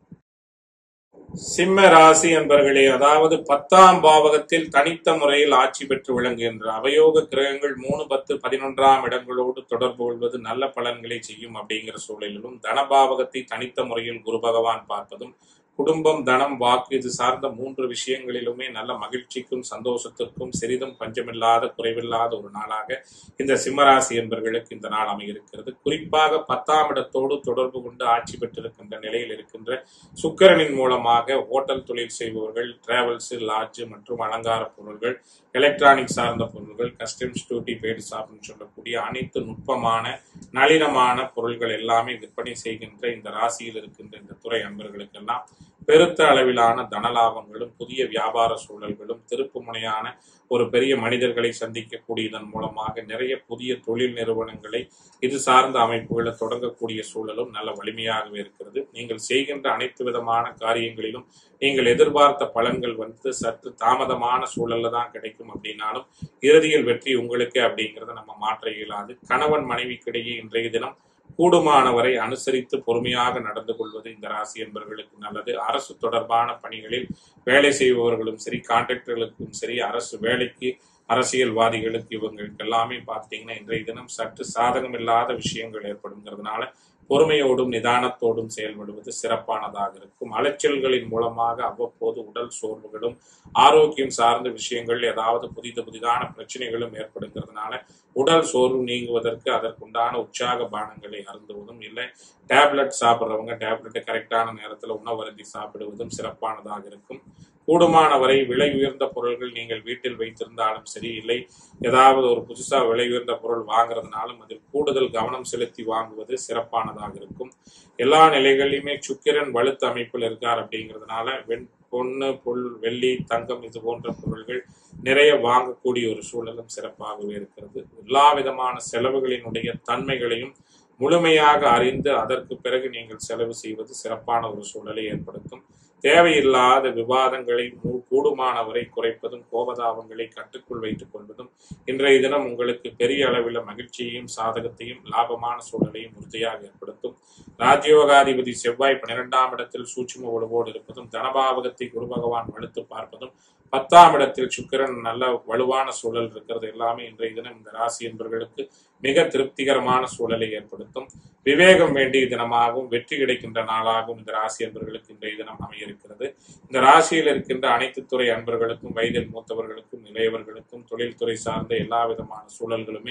சிம்ம ராசி என்பர்களே, அதாவது 10ஆம் பாவகத்தில் தனித்த முறையில் ஆட்சி பெற்று விளங்குகின்ற அவயோக கிரகங்கள் 3, 10, 11ஆம் இடங்களோடு தொடர்பு கொள்வது நல்ல பலன்களை செய்யும் அப்படிங்கிற சூழலிலும், தனபாவகத்தை தனித்த முறையில் குரு பகவான் பார்ப்பதும் குடும்பம், தனம், வாக்கு இது சார்ந்த 3 விஷயங்களிலுமே நல்ல மகிழ்ச்சிக்கும் சந்தோஷத்திற்கும் சிறிதும் பஞ்சமில்லாத குறைவில்லாத ஒரு நாளாக இந்த சிம்மராசி என்பவர்களுக்கு இந்த நாள் அமையிருக்கிறது. குறிப்பாக 10ஆம் இடத்தோடு தொடர்பு கொண்டு ஆட்சி பெற்றிருக்கின்ற நிலையில் இருக்கின்ற சுக்கிரனின் மூலமாக ஹோட்டல் தொழில் செய்பவர்கள், டிராவல்ஸ், லாட்ஜ் மற்றும் அலங்கார பொருள்கள், எலக்ட்ரானிக் சார்ந்த பொருள்கள், கஸ்டம்ஸ் டியூட்டி பெய்டு ஷாப்னு சொல்லக்கூடிய அனைத்து நுட்பமான நளினமான பொருள்கள் எல்லாமே விற்பனை செய்கின்ற இந்த ராசியில் இருக்கின்ற இந்த துறை அன்பர்களுக்கெல்லாம் பெருத்த அளவிலான தனலாபங்களும் புதிய வியாபார சூழல்களும் திருப்பு முனையான ஒரு பெரிய மனிதர்களை சந்திக்கக்கூடியதன் மூலமாக நிறைய புதிய தொழில் நிறுவனங்களை இது சார்ந்த அமைப்புகளை தொடங்கக்கூடிய சூழலும் நல்ல வலிமையாகவே இருக்கிறது. நீங்கள் செய்கின்ற அனைத்து விதமான காரியங்களிலும் நீங்கள் எதிர்பார்த்த பலன்கள் சற்று தாமதமான சூழல்ல தான் கிடைக்கும் அப்படின்னாலும் இறுதியில் வெற்றி உங்களுக்கே அப்படிங்கிறத நம்ம மாற்ற இயலாது. கணவன் மனைவிக்கிடையே இன்றைய தினம் கூடுமானவரை அனுசரித்து பொறுமையாக நடந்து கொள்வது இந்த ராசி என்பவர்களுக்கு நல்லது. அரசு தொடர்பான பணிகளில் வேலை செய்பவர்களும் சரி, கான்ட்ராக்டர்களுக்கும் சரி, அரசு வேலைக்கு அரசியல்வாதிகளுக்கு இவங்களுக்கு எல்லாமே பார்த்தீங்கன்னா இன்றைய தினம் சற்று சாதகம் இல்லாத விஷயங்கள் ஏற்படுங்கிறதுனால பொறுமையோடும் நிதானத்தோடும் செயல்படுவது சிறப்பானதாக இருக்கும். அலைச்சல்களின் மூலமாக அவ்வப்போது உடல் சோர்வுகளும் ஆரோக்கியம் சார்ந்த விஷயங்கள் ஏதாவது புதிதான பிரச்சனைகளும் ஏற்படுங்கிறதுனால உடல் சோர்வு நீங்குவதற்கு அதற்குண்டான உற்சாக பானங்களை அருந்துவதும், இல்லை டேப்லெட் சாப்பிட்றவங்க டேப்லெட்டை கரெக்டான நேரத்தில் உணவருந்தி சாப்பிடுவதும் சிறப்பானதாக இருக்கும். கூடுமானவரை விலை உயர்ந்த பொருள்கள் நீங்கள் வீட்டில் வைத்திருந்தாலும் சரி, இல்லை ஏதாவது ஒரு புதுசா விலை உயர்ந்த பொருள் வாங்குறதுனாலும் அதில் கூடுதல் கவனம் செலுத்தி வாங்குவது சிறப்பானதாக இருக்கும். எல்லா நிலைகளிலுமே சுக்கிரன் வலுத்த அமைப்பில் இருக்கார் அப்படிங்கிறதுனால பொண்ணு, வெள்ளி, தங்கம் இது போன்ற பொருள்கள் நிறைய வாங்கக்கூடிய ஒரு சூழலும் சிறப்பாகவே இருக்கிறது. எல்லா விதமான செலவுகளினுடைய தன்மைகளையும் முழுமையாக அறிந்து அதற்கு பிறகு நீங்கள் செலவு செய்வது சிறப்பான ஒரு சூழலை ஏற்படுத்தும். தேவையில்லாத விவாதங்களை கூடுமானவரை குறைப்பதும், கோபதாபங்களை கட்டுக்குள் வைத்துக் கொள்வதும் இன்றைய தினம் உங்களுக்கு பெரிய அளவில் மகிழ்ச்சியையும் சாதகத்தையும் லாபமான சூழலையும் உறுதியாக ஏற்படுத்தும். ராஜயோகாதிபதி செவ்வாய் 12ஆம் இடத்தில் சூட்சும உடவோடு இருப்பதும், தனபாவகத்தை குரு பகவான் வலுத்து பார்ப்பதும், 10ஆம் இடத்தில் சுக்கிரன் நல்ல வலுவான சூழல் இருக்கிறது எல்லாமே இன்றைய தினம் இந்த ராசி என்பவர்களுக்கு மிக திருப்திகரமான சூழலை ஏற்படுத்தும். விவேகம் வேண்டிய தினமாகவும் வெற்றி கிடைக்கின்ற நாளாகவும் இந்த ராசி அன்பர்களுக்கு இன்றைய தினம் அமையிருக்கிறது. இந்த ராசியில் இருக்கின்ற அனைத்து துறை அன்பர்களுக்கும், வயதில் மூத்தவர்களுக்கும், இளையவர்களுக்கும், தொழில்துறை சார்ந்த எல்லா விதமான சூழல்களுமே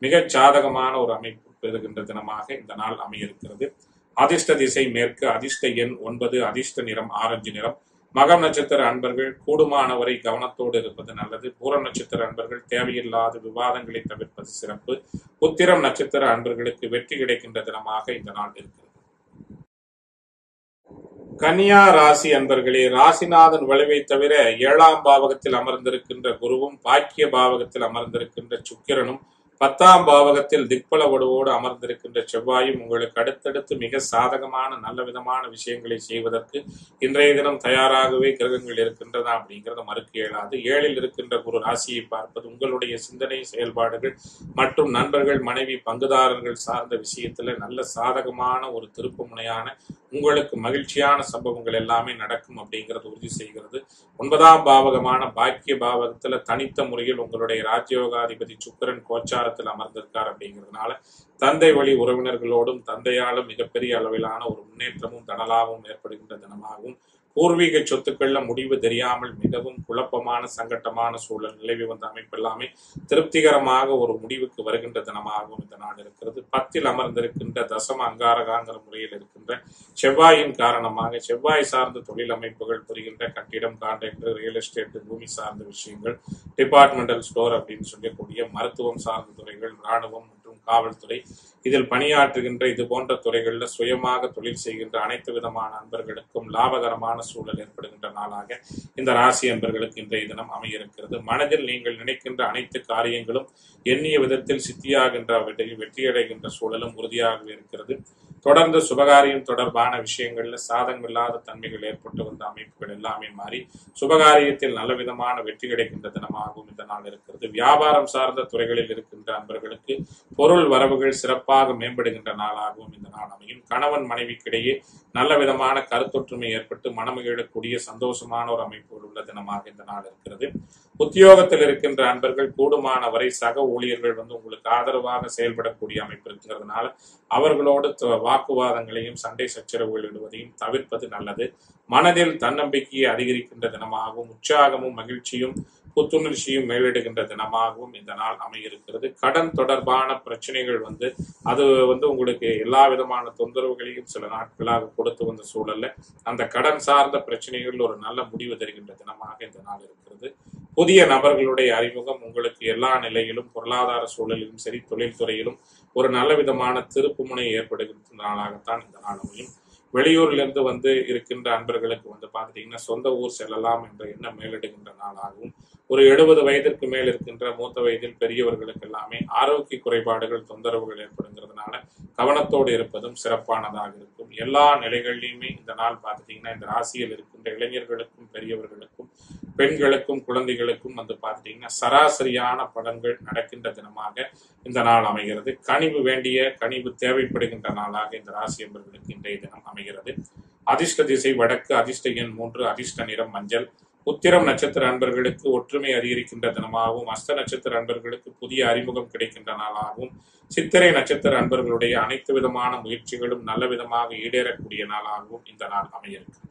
மிகச் சாதகமான ஒரு அமைப்பு பெறுகின்ற தினமாக இந்த நாள் அமையிருக்கிறது. அதிர்ஷ்ட திசை மேற்கு, அதிர்ஷ்ட எண் 9, அதிர்ஷ்ட நிறம் ஆரஞ்சு நிறம். மகம் நட்சத்திர அன்பர்கள் கூடுமானவரை கவனத்தோடு இருப்பது நல்லது. பூரம் நட்சத்திர அன்பர்கள் தேவையில்லாத விவாதங்களை தவிர்ப்பது சிறப்பு. உத்திரம் நட்சத்திர அன்பர்களுக்கு வெற்றி கிடைக்கின்ற தினமாக இந்த நாள் இருக்கிறது. கன்னியா ராசி அன்பர்களே, ராசிநாதன் வலுவை தவிர 7ஆம் பாவகத்தில் அமர்ந்திருக்கின்ற குருவும், பாக்கிய பாவகத்தில் அமர்ந்திருக்கின்ற சுக்கிரனும், 10ஆம் பாவகத்தில் திக்பல வடுவோடு அமர்ந்திருக்கின்ற செவ்வாயும் உங்களுக்கு அடுத்தடுத்து மிக சாதகமான நல்ல விதமான விஷயங்களை செய்வதற்கு இன்றைய தினம் தயாராகவே கிரகங்கள் இருக்கின்றன அப்படிங்கிறத மறுக்க இயலாது. 7ல் இருக்கின்ற குரு ராசியை பார்ப்பது உங்களுடைய சிந்தனை செயல்பாடுகள் மற்றும் நண்பர்கள், மனைவி, பங்குதாரர்கள் சார்ந்த விஷயத்துல நல்ல சாதகமான ஒரு திருப்பு முனையான உங்களுக்கு மகிழ்ச்சியான சம்பவங்கள் எல்லாமே நடக்கும் அப்படிங்கிறது உறுதி செய்கிறது. 9ஆம் பாவகமான பாக்கிய பாவகத்துல தனித்த முறையில் உங்களுடைய ராஜயோகாதிபதி சுக்கிரன் கோச்சாரத்தில் அமர்ந்திருக்கார் அப்படிங்கிறதுனால தந்தை வழி உறவினர்களோடும் தந்தையாலும் மிகப்பெரிய அளவிலான ஒரு முன்னேற்றமும் தனலாவும் ஏற்படுகின்ற தினமாகவும், பூர்வீக சொத்துக்கள்ல முடிவு தெரியாமல் மிகவும் குழப்பமான சங்கட்டமான சூழல் நிலவி வந்த அமைப்பு எல்லாமே திருப்திகரமாக ஒரு முடிவுக்கு வருகின்ற தினமாகவும் இந்த நாடு இருக்கிறது. 10ல் அமர்ந்திருக்கின்ற தசம அங்காரகாங்கிற முறையில் இருக்கின்ற செவ்வாயின் காரணமாக செவ்வாய் சார்ந்த தொழில் அமைப்புகள் புரிகின்ற கட்டிடம், கான்ட்ராக்டர், ரியல் எஸ்டேட், பூமி சார்ந்த விஷயங்கள், டிபார்ட்மெண்டல் ஸ்டோர் அப்படின்னு சொல்லக்கூடிய மருத்துவம் சார்ந்த துறைகள், இராணுவம் மற்றும் காவல்துறை, இதில் பணியாற்றுகின்ற இது போன்ற துறைகளில் சுயமாக தொழில் செய்கின்ற அனைத்து விதமான அன்பர்களுக்கும் லாபகரமான சூழல் ஏற்படுகின்ற நாளாக இந்த ராசி அன்பர்களுக்கு இன்றைய தினம் அமையிருக்கிறது. மனதில் நீங்கள் நினைக்கின்ற அனைத்து காரியங்களும் எண்ணிய விதத்தில் சித்தியாகின்ற வெற்றியடைகின்ற சூழலும் உறுதியாகவே இருக்கிறது. தொடர்ந்து சுபகாரியம் தொடர்பான விஷயங்கள்ல சாதகமில்லாத தன்மைகள் ஏற்பட்டு வந்த அமைப்புகள் எல்லாமே மாறி சுபகாரியத்தில் நல்ல விதமான வெற்றி கிடைக்கின்ற தினமாகவும் இந்த நாள் இருக்கிறது. வியாபாரம் சார்ந்த துறைகளில் இருக்கின்ற அன்பர்களுக்கு பொருள் வரவுகள் சிறப்பாக மேம்படுகின்ற நாளாகவும் இந்த நாள் அமையும். கணவன் மனைவிக்கிடையே நல்ல விதமான கருத்தொற்றுமை ஏற்பட்டு மனமகிழக்கூடிய சந்தோஷமான ஒரு அமைப்புகள் உள்ள தினமாக இந்த நாள் இருக்கிறது. உத்தியோகத்தில் இருக்கின்ற அன்பர்கள் கூடுமான வரை சக ஊழியர்கள் உங்களுக்கு ஆதரவாக செயல்படக்கூடிய அமைப்பு இருக்கிறதுனால அவர்களோடு வாக்குவாதங்களையும் சண்டை சச்சரவுகள் இடுவதையும் தவிர்ப்பது நல்லது. மனதில் தன்னம்பிக்கையை அதிகரிக்கின்ற தினமாகவும் உற்சாகமும் மகிழ்ச்சியும் புத்துணர்ச்சியும் மேலிடுகின்ற தினமாகவும் இந்த நாள் அமையிருக்கிறது. கடன் தொடர்பான பிரச்சனைகள் அது உங்களுக்கு எல்லா விதமான தொந்தரவுகளையும் சில நாட்களாக கொடுத்து வந்த சூழல்ல அந்த கடன் சார்ந்த பிரச்சனைகள் ஒரு நல்ல முடிவு தருகின்ற தினமாக இந்த நாள் இருக்கிறது. புதிய நபர்களுடைய அறிமுகம் உங்களுக்கு எல்லா நிலையிலும் பொருளாதார சூழலிலும் சரி தொழில்துறையிலும் ஒரு நல்ல விதமான திருப்பு முனை ஏற்படுகின்ற நாளாகத்தான் இந்த நாள் அமையும். வெளியூரிலிருந்து இருக்கின்ற அன்பர்களுக்கு பார்த்துட்டீங்கன்னா சொந்த ஊர் செல்லலாம் என்ற எண்ணம் மேலிடுகின்ற நாளாகவும், ஒரு 70 வயதிற்கு மேல் இருக்கின்ற மூத்த வயதில் பெரியவர்களுக்கு எல்லாமே ஆரோக்கிய குறைபாடுகள் தொந்தரவுகள் ஏற்படுங்கிறதுனால கவனத்தோடு இருப்பதும் சிறப்பானதாக இருக்கும். எல்லா நிலைகளிலுமே இந்த நாள் பார்த்துட்டீங்கன்னா இந்த ராசியில் இருக்கின்ற இளைஞர்களுக்கும் பெரியவர்களுக்கும் பெண்களுக்கும் குழந்தைகளுக்கும் பார்த்துட்டீங்கன்னா சராசரியான பலன்கள் நடக்கின்ற தினமாக இந்த நாள் அமைகிறது. கனிவு தேவைப்படுகின்ற நாளாக இந்த ராசி என்பவர்களுக்கு இன்றைய தினம் அமைகிறது. அதிர்ஷ்ட திசை வடக்கு, அதிர்ஷ்ட எண் 3, அதிர்ஷ்ட நிறம் மஞ்சள். உத்திரம் நட்சத்திர அன்பர்களுக்கு ஒற்றுமை அதிகரிக்கின்ற தினமாகவும், அஸ்த நட்சத்திர அன்பர்களுக்கு புதிய அறிமுகம் கிடைக்கின்ற நாளாகவும், சித்திரை நட்சத்திர அன்பர்களுடைய அனைத்து விதமான முயற்சிகளும் நல்ல விதமாக ஈடேறக்கூடிய நாளாகவும் இந்த நாள் அமைகிறது.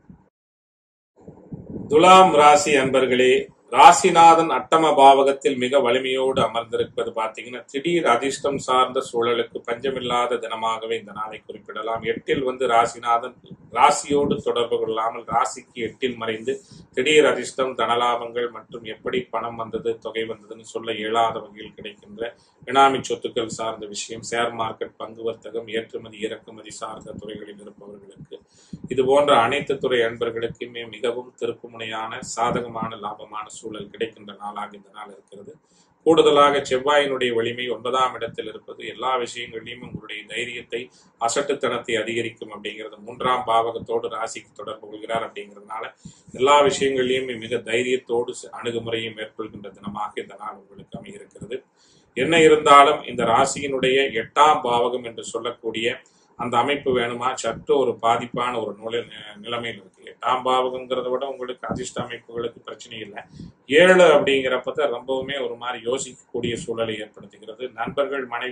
துலாம் ராசி அன்பர்களே, ராசிநாதன் அட்டம பாவகத்தில் மிக வலிமையோடு அமர்ந்திருப்பது பார்த்தீங்கன்னா திடீர் அதிர்ஷ்டம் சார்ந்த சூழலுக்கு பஞ்சமில்லாத தினமாகவே இந்த நாளை குறிப்பிடலாம். 8ல் ராசிநாதன் ராசியோடு தொடர்பு கொள்ளாமல் ராசிக்கு 8ல் மறைந்து திடீர் அதிர்ஷ்டம், தனலாபங்கள் மற்றும் எப்படி பணம் வந்தது தொகை வந்ததுன்னு சொல்ல இயலாத வகையில் கிடைக்கின்ற இனாமி சொத்துக்கள் சார்ந்த விஷயம், ஷேர் மார்க்கெட், பங்கு வர்த்தகம், ஏற்றுமதி இறக்குமதி சார்ந்த துறைகளில் இருப்பவர்களுக்கு இது போன்ற அனைத்து துறை அன்பர்களுக்குமே மிகவும் திருப்புமுனையான சாதகமான லாபமான சூழல் கிடைக்கின்ற நாளாக இந்த நாள் இருக்கிறது. கூடுதலாக செவ்வாயினுடைய வலிமை 9ஆம் இடத்தில் இருப்பது எல்லா விஷயங்களிலும் உங்களுடைய தைரியத்தை அசட்டுத்தனத்தை அதிகரிக்கும் அப்படிங்கிறது. 3ஆம் பாவகத்தோடு ராசிக்கு தொடர்பு கொள்கிறார் அப்படிங்கிறதுனால எல்லா விஷயங்களிலும் மிக தைரியத்தோடு அணுகுமுறையை மேற்கொள்கின்ற தினமாக இந்த நாள் உங்களுக்கு அமைகிறது. என்ன இருந்தாலும் இந்த ராசியினுடைய 8ஆம் பாவகம் என்று சொல்லக்கூடிய அந்த அமைப்பு வேணுமா சற்று ஒரு பாதிப்பான ஒரு நிலைமையில் இருக்கு. 8ஆம் பாவகங்கிறத விட உங்களுக்கு அதிர்ஷ்ட அமைப்புகளுக்கு பிரச்சனை இல்லை. 7 அப்படிங்கிறப்ப ரொம்பவுமே ஒரு மாதிரி யோசிக்கக்கூடிய சூழலை ஏற்படுத்துகிறது. நண்பர்கள், மனைவி,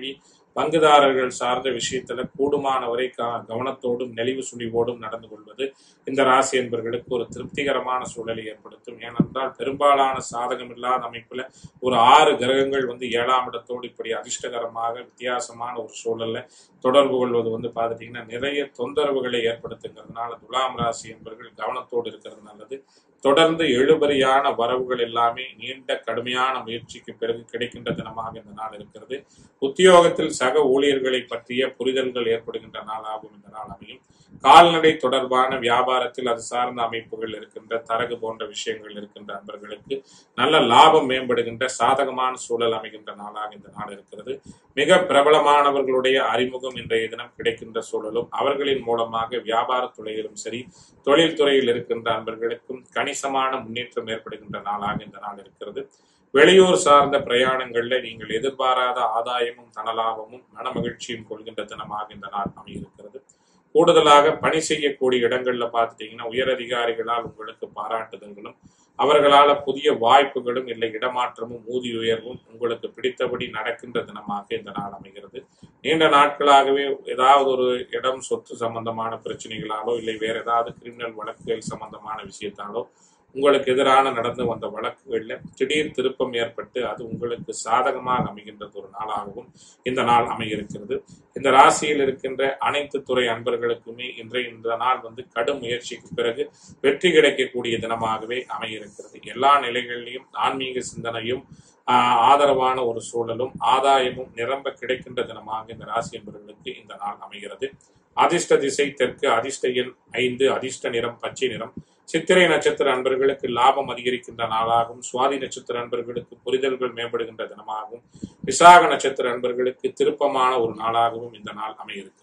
பங்குதாரர்கள் சார்ந்த விஷயத்துல கூடுமானவரை கவனத்தோடும் நெளிவு சுழிவோடும் நடந்து கொள்வது இந்த ராசி என்பர்களுக்கு ஒரு திருப்திகரமான சூழலை ஏற்படுத்தும். ஏனென்றால் பெரும்பாலான சாதகமில்லாத அமைப்புல ஒரு 6 கிரகங்கள் 7ஆம் இடத்தோடு இப்படி அதிர்ஷ்டகரமாக வித்தியாசமான ஒரு சூழல்ல தொடர்பு கொள்வது பாத்துட்டீங்கன்னா நிறைய தொந்தரவுகளை ஏற்படுத்துங்கிறதுனால துலாம் ராசி என்பவர்கள் கவனத்தோடு இருக்கிறது நல்லது. தொடர்ந்து எழுபறியான வரவுகள் எல்லாமே நீண்ட கடுமையான முயற்சிக்கு பிறகு கிடைக்கின்ற தினமாக இந்த நாள் இருக்கிறது. உத்தியோகத்தில் சக ஊழியர்களை பற்றிய புரிதல்கள் ஏற்படுகின்ற நாளாகவும் இந்த நாள் அமையும். கால்நடை தொடர்பான வியாபாரத்தில் அது சார்ந்த அமைப்புகள் இருக்கின்ற தரகு போன்ற விஷயங்கள் இருக்கின்ற அன்பர்களுக்கு நல்ல லாபம் மேம்படுகின்ற சாதகமான சூழல் அமைகின்ற நாளாக இந்த நாள் இருக்கிறது. மிக பிரபலமானவர்களுடைய அறிமுகம் இன்றைய தினம் கிடைக்கின்ற சூழலும் அவர்களின் மூலமாக வியாபார துறையிலும் சரி தொழில் துறையில் இருக்கின்ற அன்பர்களுக்கும் கணிசமான முன்னேற்றம் ஏற்படுகின்ற நாளாக இந்த நாள் இருக்கிறது. வெளியூர் சார்ந்த பிரயாணங்கள்ல நீங்கள் எதிர்பாராத ஆதாயமும் தனலாபமும் மனமகிழ்ச்சியும் கொள்கின்ற தினமாக இந்த நாள் அமையிருக்கிறது. கூடுதலாக பணி செய்யக்கூடிய இடங்கள்ல பார்த்துட்டீங்கன்னா உயரதிகாரிகளால் உங்களுக்கு பாராட்டுதல்களும் அவர்களால புதிய வாய்ப்புகளும் இல்லை இடமாற்றமும் ஊதிய உயர்வும் உங்களுக்கு பிடித்தபடி நடக்கின்ற தினமாக இந்த நாள் அமைகிறது. நீண்ட நாட்களாகவே ஏதாவது ஒரு இடம் சொத்து சம்பந்தமான பிரச்சனைகளாலோ இல்லை வேற ஏதாவது கிரிமினல் வழக்குகள் சம்பந்தமான விஷயத்தாலோ உங்களுக்கு எதிரான நடந்து வந்த வழக்குகள்ல திடீர் திருப்பம் ஏற்பட்டு அது உங்களுக்கு சாதகமாக அமைகின்றது ஒரு நாளாகவும் இந்த நாள் அமைகிறது. இந்த ராசியில் இருக்கின்ற அனைத்து துறை அன்பர்களுக்குமே இந்த நாள் கடும் முயற்சிக்கு பிறகு வெற்றி கிடைக்கக்கூடிய தினமாகவே அமைகிறது. எல்லா நிலைகளிலும் ஆன்மீக சிந்தனையும் ஆதரவான ஒரு சூழலும் ஆதாயமும் நிரம்ப கிடைக்கின்ற தினமாக இந்த ராசி என்பவர்களுக்கு இந்த நாள் அமைகிறது. அதிர்ஷ்ட திசை தெற்கு, அதிர்ஷ்ட எண் 5, அதிர்ஷ்ட நிறம் பச்சை நிறம். சித்திரை நட்சத்திர அன்பர்களுக்கு லாபம் அதிகரிக்கின்ற நாளாகவும் சுவாதி நட்சத்திர அன்பர்களுக்கு புரிதல்கள் மேம்படுகின்ற தினமாகவும் விசாக நட்சத்திர அன்பர்களுக்கு திருப்பமான ஒரு நாளாகவும் இந்த நாள் அமைகிறது.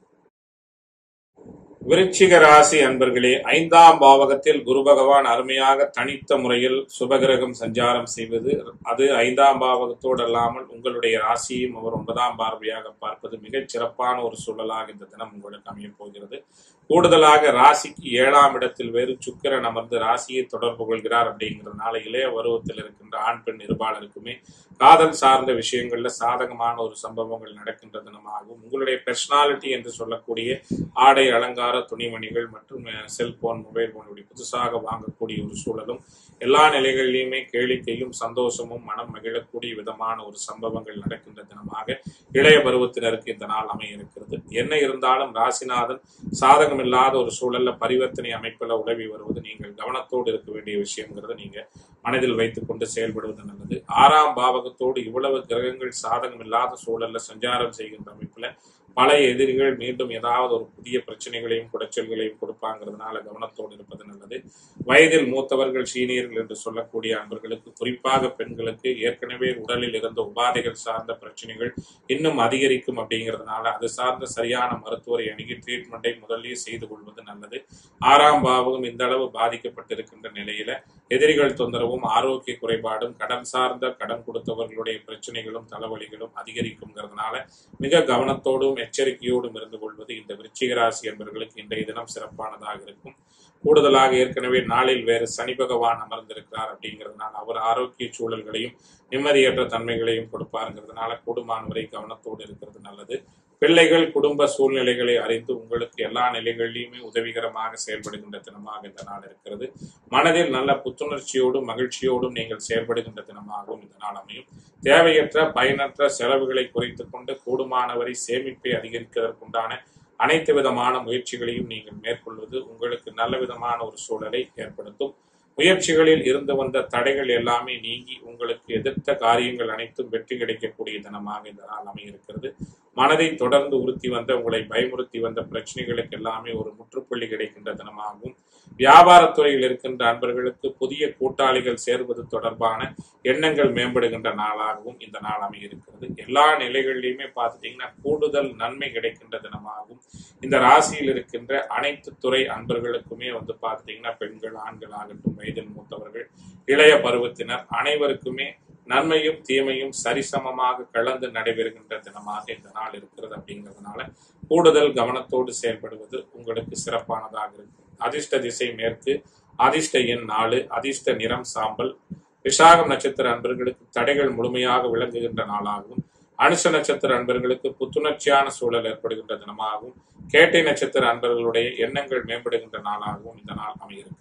விருச்சிக ராசி அன்பர்களே, 5ஆம் பாவகத்தில் குரு பகவான் அருமையாக தனித்த முறையில் சுபகிரகம் சஞ்சாரம் செய்வது, அது 5ஆம் பாவகத்தோடு அல்லாமல் உங்களுடைய ராசியையும் அவர் 9ஆம் பார்வையாக பார்ப்பது மிகச் சிறப்பான ஒரு சூழலாக இந்த தினம் உங்களுக்கு அமையப் போகிறது. கூடுதலாக ராசிக்கு 7ஆம் இடத்தில் வேறு சுக்கிரன் அமர்ந்து ராசியை தொடர்பு கொள்கிறார். அப்படிங்கிறதுனால இளைய பருவத்தில் இருக்கின்ற ஆண் பெண் இருபாலருக்குமே காதல் சார்ந்த விஷயங்கள்ல சாதகமான ஒரு சம்பவங்கள் நடக்கின்ற தினமாகவும் உங்களுடைய பெர்சனாலிட்டி என்று சொல்லக்கூடிய ஆடை அலங்கார துணிமணிகள் மற்றும் செல்போன் மொபைல் போன் புதுசாக வாங்கக்கூடிய ஒரு சூழலும் எல்லா நிலைகளிலுமே கேளிக்கையும் சந்தோஷமும் மனம் மகிழக்கூடிய விதமான ஒரு சம்பவங்கள் நடக்கின்ற தினமாக இளைய பருவத்தினருக்கு இந்த நாள் அமைய இருக்கிறது. என்ன இருந்தாலும் ராசிநாதன் சாதகம் இல்லாத ஒரு சூழல்ல பரிவர்த்தனை அமைப்புல உதவி வருவது நீங்கள் கவனத்தோடு இருக்க வேண்டிய விஷயங்கிறத நீங்க மனதில் வைத்துக் கொண்டு செயல்படுவது நல்லது. 6ஆம் பாவகத்தோடு இவ்வளவு கிரகங்கள் சாதகம் இல்லாத சூழல்ல சஞ்சாரம் செய்கின்ற அமைப்புல பழைய எதிரிகள் மீண்டும் ஏதாவது ஒரு புதிய பிரச்சனைகளையும் குடைச்சல்களையும் கொடுப்பாங்கிறதுனால கவனத்தோடு இருப்பது நல்லது. வயதில் மூத்தவர்கள் சீனியர்கள் என்று சொல்லக்கூடிய அன்பர்களுக்கு குறிப்பாக பெண்களுக்கு ஏற்கனவே உடலில் இருந்த உபாதைகள் சார்ந்த பிரச்சனைகள் இன்னும் அதிகரிக்கும். அப்படிங்கிறதுனால அது சார்ந்த சரியான மருத்துவரை அணுகி ட்ரீட்மெண்டை முதலிலே செய்து கொள்வது நல்லது. 6ஆம் பாவகம் இந்த அளவு பாதிக்கப்பட்டிருக்கின்ற நிலையில எதிரிகள் தொந்தரவும் ஆரோக்கிய குறைபாடும் கடன் சார்ந்த கடன் கொடுத்தவர்களுடைய பிரச்சனைகளும் தலைவலிகளும் அதிகரிக்கும்ங்கிறதுனால மிக கவனத்தோடும் எச்சரிக்கையோடும் இருந்து கொள்வது இந்த விருச்சிக ராசி என்பவர்களுக்கு இன்றைய தினம் சிறப்பானதாக இருக்கும். கூடுதலாக ஏற்கனவே நாளில் வேறு சனி பகவான் அமர்ந்திருக்கிறார். அப்படிங்கிறதுனால அவர் ஆரோக்கிய சூழல்களையும் நிம்மதியற்ற தன்மைகளையும் கொடுப்பாருங்கிறதுனால கூடுமானவரை கவனத்தோடு இருக்கிறது நல்லது. பிள்ளைகள் குடும்ப சூழ்நிலைகளை அறிந்து உங்களுக்கு எல்லா நிலைகளிலுமே உதவிகரமாக செயல்படுகின்ற தினமாக இந்த நாள் இருக்கிறது. மனதில் நல்ல புத்துணர்ச்சியோடும் மகிழ்ச்சியோடும் நீங்கள் செயல்படுகின்ற தினமாகவும் இந்த நாள் அமையும். தேவையற்ற பயனற்ற செலவுகளை குறைத்துக் கொண்டு கூடுமானவரை சேமிப்பை அதிகரிப்பதற்குண்டான அனைத்து விதமான முயற்சிகளையும் நீங்கள் மேற்கொள்வது உங்களுக்கு நல்ல விதமான ஒரு சூழலை ஏற்படுத்தும். முயற்சிகளில் இருந்து வந்த தடைகள் எல்லாமே நீங்கி உங்களுக்கு எதிர்த்த காரியங்கள் அனைத்தும் வெற்றி கிடைக்கக்கூடிய தினமாக இந்த நாள் அமையிருக்கிறது. மனதை தொடர்ந்து உறுத்தி வந்த உங்களை பயமுறுத்தி வந்த பிரச்சனைகளுக்கு எல்லாமே ஒரு முற்றுப்புள்ளி கிடைக்கின்ற தினமாகவும் வியாபாரத்துறையில் இருக்கின்ற அன்பர்களுக்கு புதிய கூட்டாளிகள் சேர்வது தொடர்பான எண்ணங்கள் மேம்படுகின்ற நாளாகவும் இந்த நாள் அமையிருக்கிறது. எல்லா நிலைகளிலுமே பார்த்துட்டீங்கன்னா கூடுதல் நன்மை கிடைக்கின்ற தினமாகவும் இந்த ராசியில் இருக்கின்ற அனைத்து துறை அன்பர்களுக்குமே பார்த்துட்டீங்கன்னா பெண்கள் ஆண்கள் ஆகட்டும் வயதில் மூத்தவர்கள் இளைய பருவத்தினர் அனைவருக்குமே நன்மையும் தீமையும் சரிசமமாக கலந்து நடைபெறுகின்ற தினமாக இந்த நாள் இருக்கிறது. அப்படிங்கிறதுனால கூடுதல் கவனத்தோடு செயல்படுவது உங்களுக்கு சிறப்பானதாக இருக்கும். அதிர்ஷ்ட திசை மேற்கு, அதிர்ஷ்ட எண் 4, அதிர்ஷ்ட நிறம் சாம்பல். விசாகம் நட்சத்திர அன்பர்களுக்கு தடைகள் முழுமையாக விளங்குகின்ற நாளாகவும் அனுச நட்சத்திர அன்பர்களுக்கு புத்துணர்ச்சியான சூழல் ஏற்படுகின்ற தினமாகவும், கேட்டை நட்சத்திர அன்பர்களுடைய எண்ணங்கள் மேம்படுகின்ற நாளாகவும் இந்த நாள் அமைகிறது.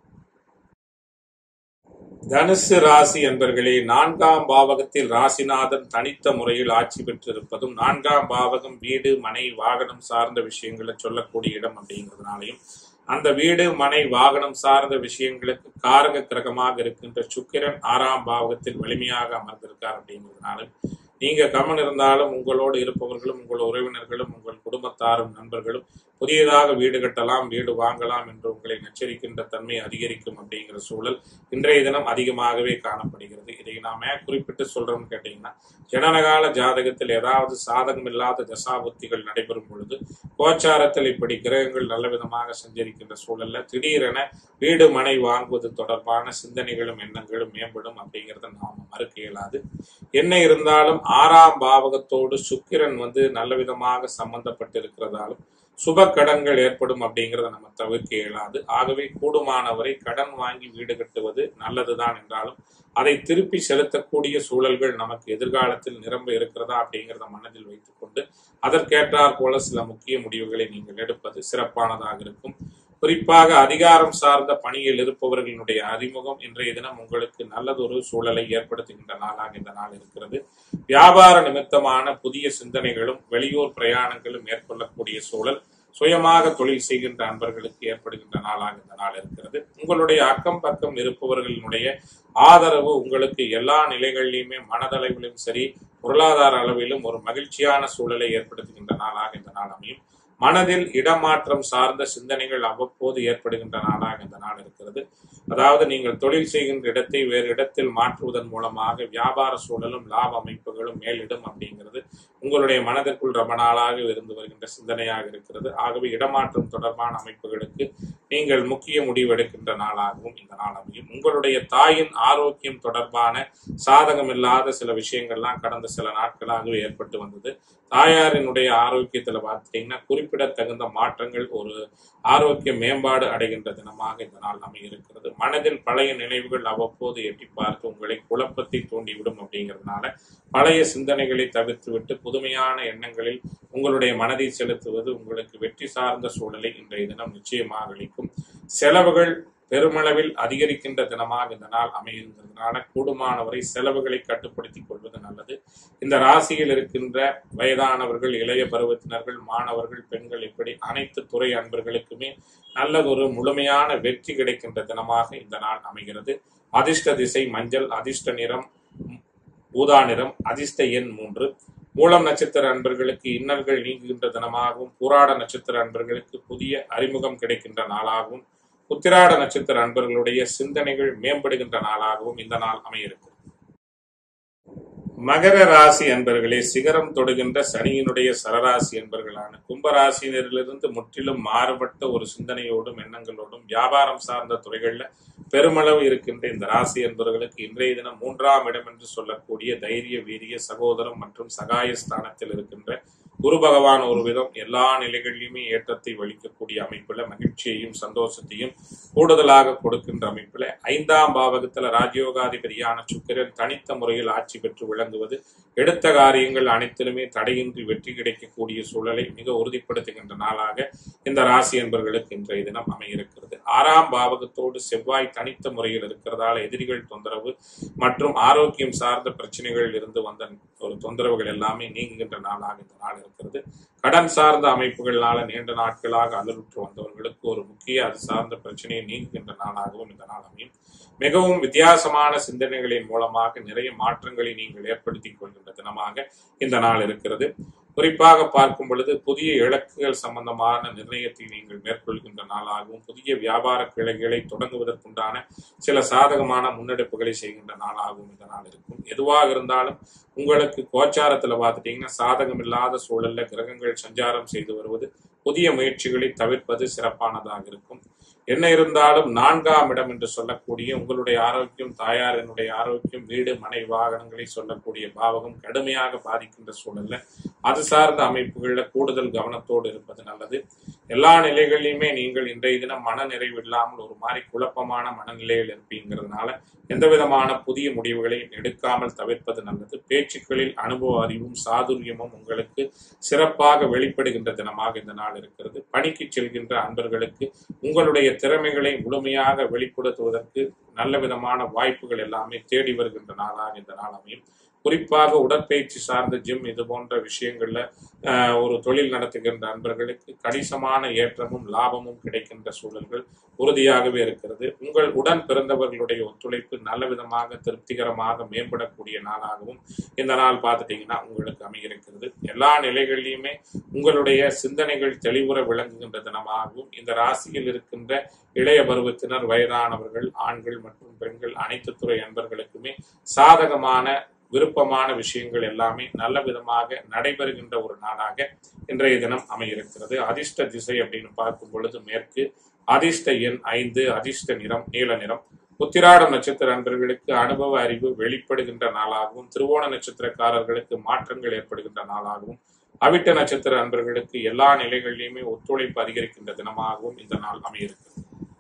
தனுசு ராசி அன்பர்களே, 4ஆம் பாவகத்தில் ராசிநாதன் தனித்த முறையில் ஆட்சி பெற்றிருப்பதும், 4ஆம் பாவகம் வீடு மனை வாகனம் சார்ந்த விஷயங்களை சொல்லக்கூடிய இடம் அப்படிங்கிறதுனாலையும், அந்த வீடு மனை வாகனம் சார்ந்த விஷயங்களுக்கு காரக கிரகமாக இருக்கின்ற சுக்கிரன் 6ஆம் பாவகத்தில் வலிமையாக அமர்ந்திருக்கார் அப்படிங்கிறதுனாலும், நீங்க கம்மன் இருந்தாலும் உங்களோடு இருப்பவர்களும் உங்கள் உறவினர்களும் உங்கள் குடும்பத்தாரும் நண்பர்களும் புதியதாக வீடு கட்டலாம், வீடு வாங்கலாம் என்று உங்களை எச்சரிக்கின்ற தன்மை அதிகரிக்கும் அப்படிங்கிற சூழல் இன்றைய தினம் அதிகமாகவே காணப்படுகிறது. இதை நாம குறிப்பிட்டு சொல்றோம்னு கேட்டீங்கன்னா, ஜனனகால ஜாதகத்தில் ஏதாவது சாதகம் இல்லாத தசாபுத்திகள் நடைபெறும் பொழுது, கோச்சாரத்தில் இப்படி கிரகங்கள் நல்ல விதமாக சஞ்சரிக்கின்ற சூழல்ல திடீரென வீடு மனை வாங்குவது தொடர்பான சிந்தனைகளும் எண்ணங்களும் மேம்படும் அப்படிங்கிறத நாம மறுக்க இயலாது. என்ன இருந்தாலும் 6ஆம் பாவகத்தோடு சுக்கிரன் நல்ல விதமாக சம்பந்தப்பட்டிருக்கிறதாலும் சுப கடன்கள் ஏற்படும் அப்படிங்கிறத நம்ம தவிர்க்க இயலாது. ஆகவே கூடுமானவரை கடன் வாங்கி வீடு கட்டுவது நல்லதுதான் என்றாலும் அதை திருப்பி செலுத்தக்கூடிய சூழல்கள் நமக்கு எதிர்காலத்தில் நிரம்ப இருக்கிறதா அப்படிங்கிறத மனதில் வைத்துக் கொண்டு அதற்கேற்றாற் போல சில முக்கிய முடிவுகளை நீங்கள் எடுப்பது சிறப்பானதாக இருக்கும். குறிப்பாக அதிகாரம் சார்ந்த பணியில் இருப்பவர்களுடைய அறிமுகம் இன்றைய தினம் உங்களுக்கு நல்லதொரு சூழலை ஏற்படுத்துகின்ற நாளாக இந்த நாள் இருக்கிறது. வியாபார நிமித்தமான புதிய சிந்தனைகளும் வெளியூர் பிரயாணங்களும் மேற்கொள்ளக்கூடிய சூழல் சுயமாக தொழில் செய்கின்ற அன்பர்களுக்கு ஏற்படுகின்ற நாளாக இந்த நாள் இருக்கிறது. உங்களுடைய அக்கம் பக்கம் இருப்பவர்களுடைய ஆதரவு உங்களுக்கு எல்லா நிலைகளிலுமே மனதளவிலும் சரி, பொருளாதார அளவிலும் ஒரு மகிழ்ச்சியான சூழலை ஏற்படுத்துகின்ற நாளாக இந்த நாள் அமையும். மனதில் இடமாற்றம் சார்ந்த சிந்தனைகள் அவ்வப்போது ஏற்படுகின்ற நாளாக இந்த நாள் இருக்கிறது. அதாவது நீங்கள் தொழில் செய்கின்ற இடத்தை வேறு இடத்தில் மாற்றுவதன் மூலமாக வியாபார சூழலும் லாப அமைப்புகளும் மேலிடும் அப்படிங்கிறது உங்களுடைய மனதிற்குள் ரொம்ப நாளாக இருந்து வருகின்ற சிந்தனையாக இருக்கிறது. ஆகவே இடமாற்றம் தொடர்பான அமைப்புகளுக்கு நீங்கள் முக்கிய முடிவு எடுக்கின்ற நாளாகவும் இந்த நாள் அமையும். உங்களுடைய தாயின் ஆரோக்கியம் தொடர்பான சாதகம் இல்லாத சில விஷயங்கள்லாம் கடந்த சில நாட்களாகவே ஏற்பட்டு வந்தது. தாயாரினுடைய ஆரோக்கியத்துல பார்த்துட்டீங்கன்னா குறிப்பிடத்தகுந்த மாற்றங்கள், ஒரு ஆரோக்கிய மேம்பாடு அடைகின்ற தினமாக இந்த நாள் அமையிருக்கிறது. மனதில் பழைய நினைவுகள் அவ்வப்போது எட்டி பார்த்து உங்களை குழப்பத்தை தூண்டிவிடும் அப்படிங்கிறதுனால பழைய சிந்தனைகளை தவிர்த்து விட்டு புதுமையான எண்ணங்களில் உங்களுடைய மனதை செலுத்துவது உங்களுக்கு வெற்றி சார்ந்த சூழலை இன்றைய தினம் நிச்சயமாக அளிக்கும். செலவுகள் பெருமளவில் அதிகரிக்கின்ற தினமாக இந்த நாள் அமைகின்றதுனால கூடுமானவரை செலவுகளை கட்டுப்படுத்திக் கொள்வது நல்லது. இந்த ராசியில் இருக்கின்ற வயதானவர்கள், இளைய பருவத்தினர்கள், மாணவர்கள், பெண்கள் இப்படி அனைத்து துறை அன்பர்களுக்குமே நல்லதொரு முழுமையான வெற்றி கிடைக்கின்ற தினமாக இந்த நாள் அமைகிறது. அதிர்ஷ்ட திசை மஞ்சள், அதிர்ஷ்ட நிறம் ஊதா நிறம், அதிர்ஷ்ட எண் 3. மூலம் நட்சத்திர அன்பர்களுக்கு இன்னல்கள் நீங்குகின்ற தினமாகவும், பூராட நட்சத்திர அன்பர்களுக்கு புதிய அறிமுகம் கிடைக்கின்ற நாளாகவும், உத்திராட நட்சத்திர அன்பர்களுடைய சிந்தனைகள் மேம்படுகின்ற நாளாகவும் இந்த நாள் அமையிருக்கும். மகர ராசி அன்பர்களே, சிகரம் தொடுகின்ற சனியினுடைய சரராசி அன்பர்களான கும்பராசினரிலிருந்து முற்றிலும் மாறுபட்ட ஒரு சிந்தனையோடும் எண்ணங்களோடும் வியாபாரம் சார்ந்த துறைகள்ல பெருமளவு இருக்கின்ற இந்த ராசி அன்பர்களுக்கு இன்றைய தினம் 3ஆம் இடம் என்று சொல்லக்கூடிய தைரிய, வீரிய, சகோதரம் மற்றும் சகாய ஸ்தானத்தில் இருக்கின்ற குரு பகவான் ஒரு விதம் எல்லா நிலைகளிலுமே ஏற்றத்தை வலிக்கக்கூடிய அமைப்புல மகிழ்ச்சியையும் சந்தோஷத்தையும் கூடுதலாக கொடுக்கின்ற அமைப்புல 5ஆம் பாவகத்துல ராஜயோகாதிபதியான சுக்கிரன் தனித்த முறையில் ஆட்சி பெற்று விளங்குவது எடுத்த காரியங்கள் அனைத்திலுமே தடையின்றி வெற்றி கிடைக்கக்கூடிய சூழலை மிக உறுதிப்படுத்துகின்ற நாளாக இந்த ராசி என்பர்களுக்கு இன்றைய தினம் அமையிருக்கிறது. 6ஆம் பாவகத்தோடு செவ்வாய் தனித்த முறையில் இருக்கிறதால எதிரிகள் தொந்தரவு மற்றும் ஆரோக்கியம் சார்ந்த பிரச்சனைகளில் இருந்து வந்த ஒரு தொந்தரவுகள் எல்லாமே நீங்குகின்ற நாளாக இந்த நாள் இருக்கிறது. கடன் சார்ந்த அமைப்புகளால நீண்ட நாட்களாக அல்லலுற்று வந்தவர்களுக்கு ஒரு முக்கிய அது சார்ந்த பிரச்சனையை நீங்குகின்ற நாளாகவும் இந்த நாள் அமையும். மிகவும் வித்தியாசமான சிந்தனைகளின் மூலமாக நிறைய மாற்றங்களை நீங்கள் ஏற்படுத்திக் கொள்கின்ற தினமாக இந்த நாள் இருக்கிறது. குறிப்பாக பார்க்கும் பொழுது புதிய இலக்குகள் சம்பந்தமான நிர்ணயத்தை நீங்கள் மேற்கொள்கின்ற நாளாகவும், புதிய வியாபார கிளைகளை தொடங்குவதற்குண்டான சில சாதகமான முன்னெடுப்புகளை செய்கின்ற நாளாகவும் இந்த நாள் இருக்கும். எதுவாக இருந்தாலும் உங்களுக்கு கோச்சாரத்துல பார்த்துட்டீங்கன்னா சாதகம் இல்லாத சூழல்ல கிரகங்கள் சஞ்சாரம் செய்து வருவது புதிய முயற்சிகளை தவிர்ப்பது சிறப்பானதாக இருக்கும். என்ன இருந்தாலும் 4ஆம் இடம் என்று சொல்லக்கூடிய உங்களுடைய ஆரோக்கியம், தாயாரினுடைய ஆரோக்கியம், வீடு மனை வாகனங்களை சொல்லக்கூடிய பாவகம் கடுமையாக பாதிக்கின்ற சூழல்ல அது சார்ந்த அமைப்புகள்ல கூடுதல் கவனத்தோடு இருப்பது நல்லது. எல்லா நிலைகளிலுமே நீங்கள் இன்றைய தினம் மன நிறைவு இல்லாமல் ஒரு மாதிரி குழப்பமான மனநிலையில் இருப்பீங்கிறதுனால எந்த விதமான புதிய முடிவுகளையும் எடுக்காமல் தவிர்ப்பது நல்லது. பேச்சுக்களில் அனுபவ அறிவும் சாதுரியமும் உங்களுக்கு சிறப்பாக வெளிப்படுகின்ற தினமாக இந்த நாள் இருக்கிறது. பணிக்கு செல்கின்ற அன்பர்களுக்கு உங்களுடைய திறமைகளை முழுமையாக வெளிப்படுத்துவதற்கு நல்ல விதமான வாய்ப்புகள் எல்லாமே தேடி வருகின்ற நாளாக இந்த நாள் அமையும். குறிப்பாக உடற்பயிற்சி சார்ந்த ஜிம் இது போன்ற விஷயங்கள்ல ஒரு தொழில் நடத்துகின்ற அன்பர்களுக்கு கணிசமான ஏற்றமும் லாபமும் கிடைக்கின்ற சூழல்கள் உறுதியாகவே இருக்கிறது. உங்கள் உடன் பிறந்தவர்களுடைய ஒத்துழைப்பு நல்ல விதமாக திருப்திகரமாக மேம்படக்கூடிய நாளாகவும் இந்த நாள் பார்த்துட்டீங்கன்னா உங்களுக்கு அமைகிறது. எல்லா நிலைகளிலுமே உங்களுடைய சிந்தனைகள் தெளிவுற விளங்குகின்ற தினமாகவும் இந்த ராசியில் இருக்கின்ற இளைய பருவத்தினர், வயதானவர்கள், ஆண்கள் மற்றும் பெண்கள் அனைத்து துறை அன்பர்களுக்குமே சாதகமான விருப்பமான விஷயங்கள் எல்லாமே நல்ல விதமாக நடைபெறுகின்ற ஒரு நாளாக இன்றைய தினம் அமையிருக்கிறது. அதிர்ஷ்ட திசை அப்படின்னு பார்க்கும் பொழுது மேற்கு, அதிர்ஷ்ட எண் 5, அதிர்ஷ்ட நிறம் நீல நிறம். உத்திராடம் நட்சத்திர அன்பர்களுக்கு அனுபவ அறிவு வெளிப்படுகின்ற நாளாகவும், திருவோண நட்சத்திரக்காரர்களுக்கு மாற்றங்கள் ஏற்படுகின்ற நாளாகவும், அவிட்ட நட்சத்திர அன்பர்களுக்கு எல்லா நிலைகளிலுமே ஒத்துழைப்பு அதிகரிக்கின்ற தினமாகவும் இந்த நாள் அமையிருக்கிறது.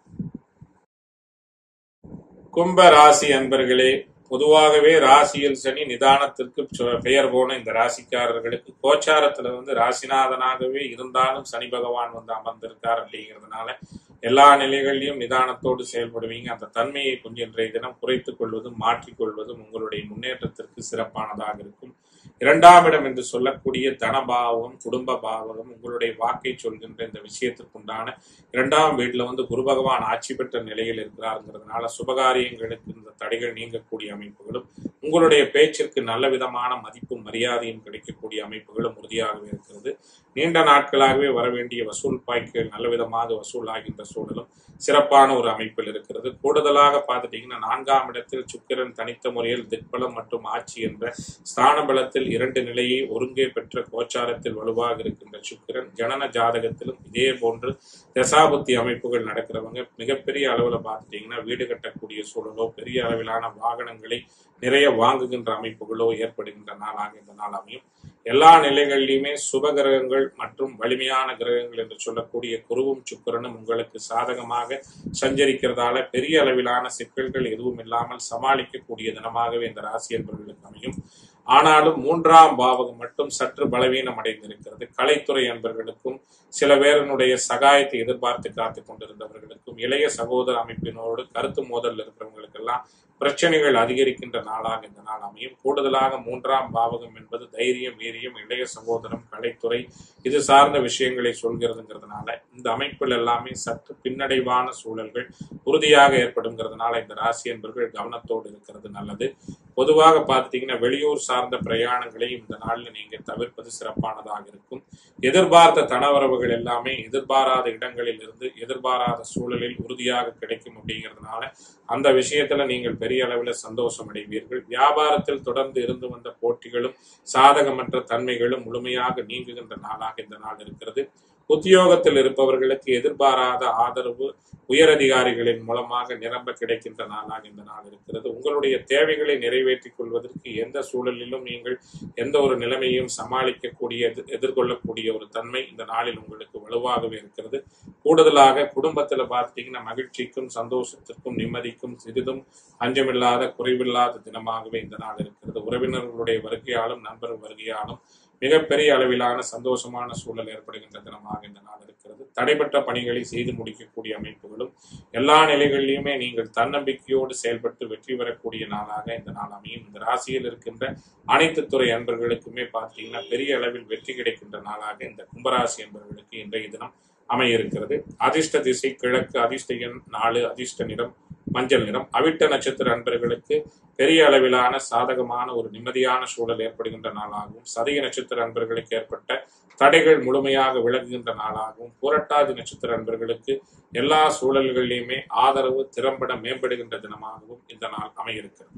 கும்ப ராசி அன்பர்களே, பொதுவாகவே ராசியில் சனி நிதானத்திற்கு பெயர் போன இந்த ராசிக்காரர்களுக்கு கோச்சாரத்துல ராசிநாதனாகவே இருந்தாலும் சனி பகவான் அமர்ந்திருக்கார் அப்படிங்கிறதுனால எல்லா நிலைகளிலும் நிதானத்தோடு செயல்படுவீங்க. அந்த தன்மையை கொஞ்சம் இன்றைய தினம் குறைத்துக் கொள்வதும் மாற்றிக்கொள்வதும் உங்களுடைய முன்னேற்றத்திற்கு சிறப்பானதாக இருக்கும். 2ஆம் இடம் என்று சொல்லக்கூடிய தனபாவகம், குடும்ப பாவகம், உங்களுடைய வாக்கை சொல்கின்ற இந்த விஷயத்திற்குண்டான 2ஆம் வீட்டுல குரு பகவான் ஆட்சி பெற்ற நிலையில் இருக்கிறாருங்கிறதுனால சுபகாரியங்களுக்கு இந்த தடைகள் நீங்கக்கூடிய அமைப்புகளும், உங்களுடைய பேச்சிற்கு நல்ல விதமான மதிப்பும் மரியாதையும் கிடைக்கக்கூடிய அமைப்புகளும் உறுதியாகவே இருக்கிறது. நீண்ட நாட்களாகவே வரவேண்டிய வசூல் பாய்கள் நல்ல விதமாக வசூல் ஆகின்ற சூழலும் சிறப்பான ஒரு அமைப்பில் இருக்கிறது. கூடுதலாக பார்த்துட்டீங்கன்னா 4ஆம் இடத்தில் சுக்கிரன் தனித்த முறையில் திக்பலம் மற்றும் ஆட்சி என்ற ஸ்தான பலத்தில் 2 நிலையை ஒருங்கே பெற்ற கோச்சாரத்தில் வலுவாக இருக்கின்ற சுக்கிரன் ஜனன ஜாதகத்திலும் இதே போன்று தசாபுத்தி அமைப்புகள் நடக்கிறவங்க மிகப்பெரிய அளவுல பார்த்துட்டீங்கன்னா வீடு கட்டக்கூடிய சூழலோ, பெரிய அளவிலான வாகனங்களை நிறைய வாங்குகின்ற அமைப்புகளோ ஏற்படுகின்ற நாளாக இந்த நாள் அமையும். எல்லா நிலைகளிலுமே சுப கிரகங்கள் மற்றும் வலிமையான கிரகங்கள் என்று சொல்லக்கூடிய குருவும் சுக்கிரனும் உங்களுக்கு சாதகமாக சஞ்சரிக்கிறதால பெரிய அளவிலான சிக்கல்கள் எதுவும் இல்லாமல் சமாளிக்கக்கூடிய தினமாகவே இந்த ராசி என்பவர்களுக்கு அமையும். ஆனாலும் 3ஆம் பாவகம் மட்டும் சற்று பலவீனம் அடைந்திருக்கிறது. கலைத்துறை அன்பர்களுக்கும், சில பேரனுடைய சகாயத்தை எதிர்பார்த்து காத்துக் கொண்டிருந்தவர்களுக்கும், இளைய சகோதர அமைப்பினோடு கருத்து மோதல் இருக்கிறவங்களுக்கெல்லாம் பிரச்சனைகள் அதிகரிக்கின்ற நாளாக இந்த நாள் அமையும். கூடுதலாக 3ஆம் பாவகம் என்பது தைரியம், வீரியம், இளைய சகோதரம், கலைத்துறை இது சார்ந்த விஷயங்களை சொல்கிறதுங்கிறதுனால இந்த அமைப்பில் எல்லாமே சற்று பின்னடைவான சூழல்கள் உறுதியாக ஏற்படுங்கிறதுனால இந்த ராசி என்பவர்கள் கவனத்தோடு இருக்கிறது நல்லது. பொதுவாக பார்த்துட்டீங்கன்னா வெளியூர் சார்ந்த பிரயாணங்களை இந்த நாளில் நீங்க தவிர்ப்பது சிறப்பானதாக இருக்கும். எதிர்பார்த்த தனவரவுகள் எல்லாமே எதிர்பாராத இடங்களில் இருந்து எதிர்பாராத சூழலில் உறுதியாக கிடைக்கும் அப்படிங்கிறதுனால அந்த விஷயத்துல நீங்கள் பெரிய அளவில் சந்தோஷம் அடைவீர்கள். வியாபாரத்தில் தொடர்ந்து இருந்து வந்த போட்டிகளும் சாதகமற்ற தன்மைகளும் முழுமையாக நீங்குகின்ற நாளாக இந்த நாள் இருக்கிறது. உத்தியோகத்தில் இருப்பவர்களுக்கு எதிர்பாராத ஆதரவு உயரதிகாரிகளின் மூலமாக நிரம்ப கிடைக்கின்ற நாளாக இந்த நாள் இருக்கிறது. உங்களுடைய தேவைகளை நிறைவேற்றிக் கொள்வதற்கு எந்த சூழலிலும் நீங்கள் எந்த ஒரு நிலைமையும் சமாளிக்கக்கூடிய எதிர்கொள்ளக்கூடிய ஒரு தன்மை இந்த நாளில் உங்களுக்கு வலுவாகவே இருக்கிறது. கூடுதலாக குடும்பத்துல பார்த்துட்டீங்கன்னா மகிழ்ச்சிக்கும் சந்தோஷத்திற்கும் நிம்மதிக்கும் சிறிதும் அஞ்சமில்லாத குறைவில்லாத தினமாகவே இந்த நாள் இருக்கிறது. உறவினர்களுடைய வருகையாலும் நண்பர்கள் வருகையாலும் மிகப்பெரிய அளவிலான சந்தோஷமான சூழல் ஏற்படுகின்ற தினமாக இந்த நாள் இருக்கிறது. தடைபட்ட பணிகளை செய்து முடிக்கக்கூடிய அமைப்புகளும் எல்லா நிலைகளிலுமே நீங்கள் தன்னம்பிக்கையோடு செயல்பட்டு வெற்றி பெறக்கூடிய நாளாக இந்த நாள் அமையும். இந்த ராசியில் இருக்கின்ற அனைத்து துறை அன்பர்களுக்குமே பார்த்தீங்கன்னா பெரிய அளவில் வெற்றி கிடைக்கின்ற நாளாக இந்த கும்பராசி அன்பர்களுக்கு இன்றைய தினம் அமைய இருக்கிறது. அதிர்ஷ்ட திசை கிழக்கு, அதிர்ஷ்ட எண் 4, அதிர்ஷ்ட நிறம் மஞ்சள் நிறம். அவிட்ட நட்சத்திர அன்பர்களுக்கு பெரிய அளவிலான சாதகமான ஒரு நிம்மதியான சூழல் ஏற்படுகின்ற நாளாகவும், சதய நட்சத்திர அன்பர்களுக்கு ஏற்பட்ட தடைகள் முழுமையாக விலகுகின்ற நாளாகவும், புரட்டாதி நட்சத்திர அன்பர்களுக்கு எல்லா சூழல்களிலுமே ஆதரவு திறம்பட மேம்படுகின்ற தினமாகவும் இந்த நாள் அமையிருக்கிறது.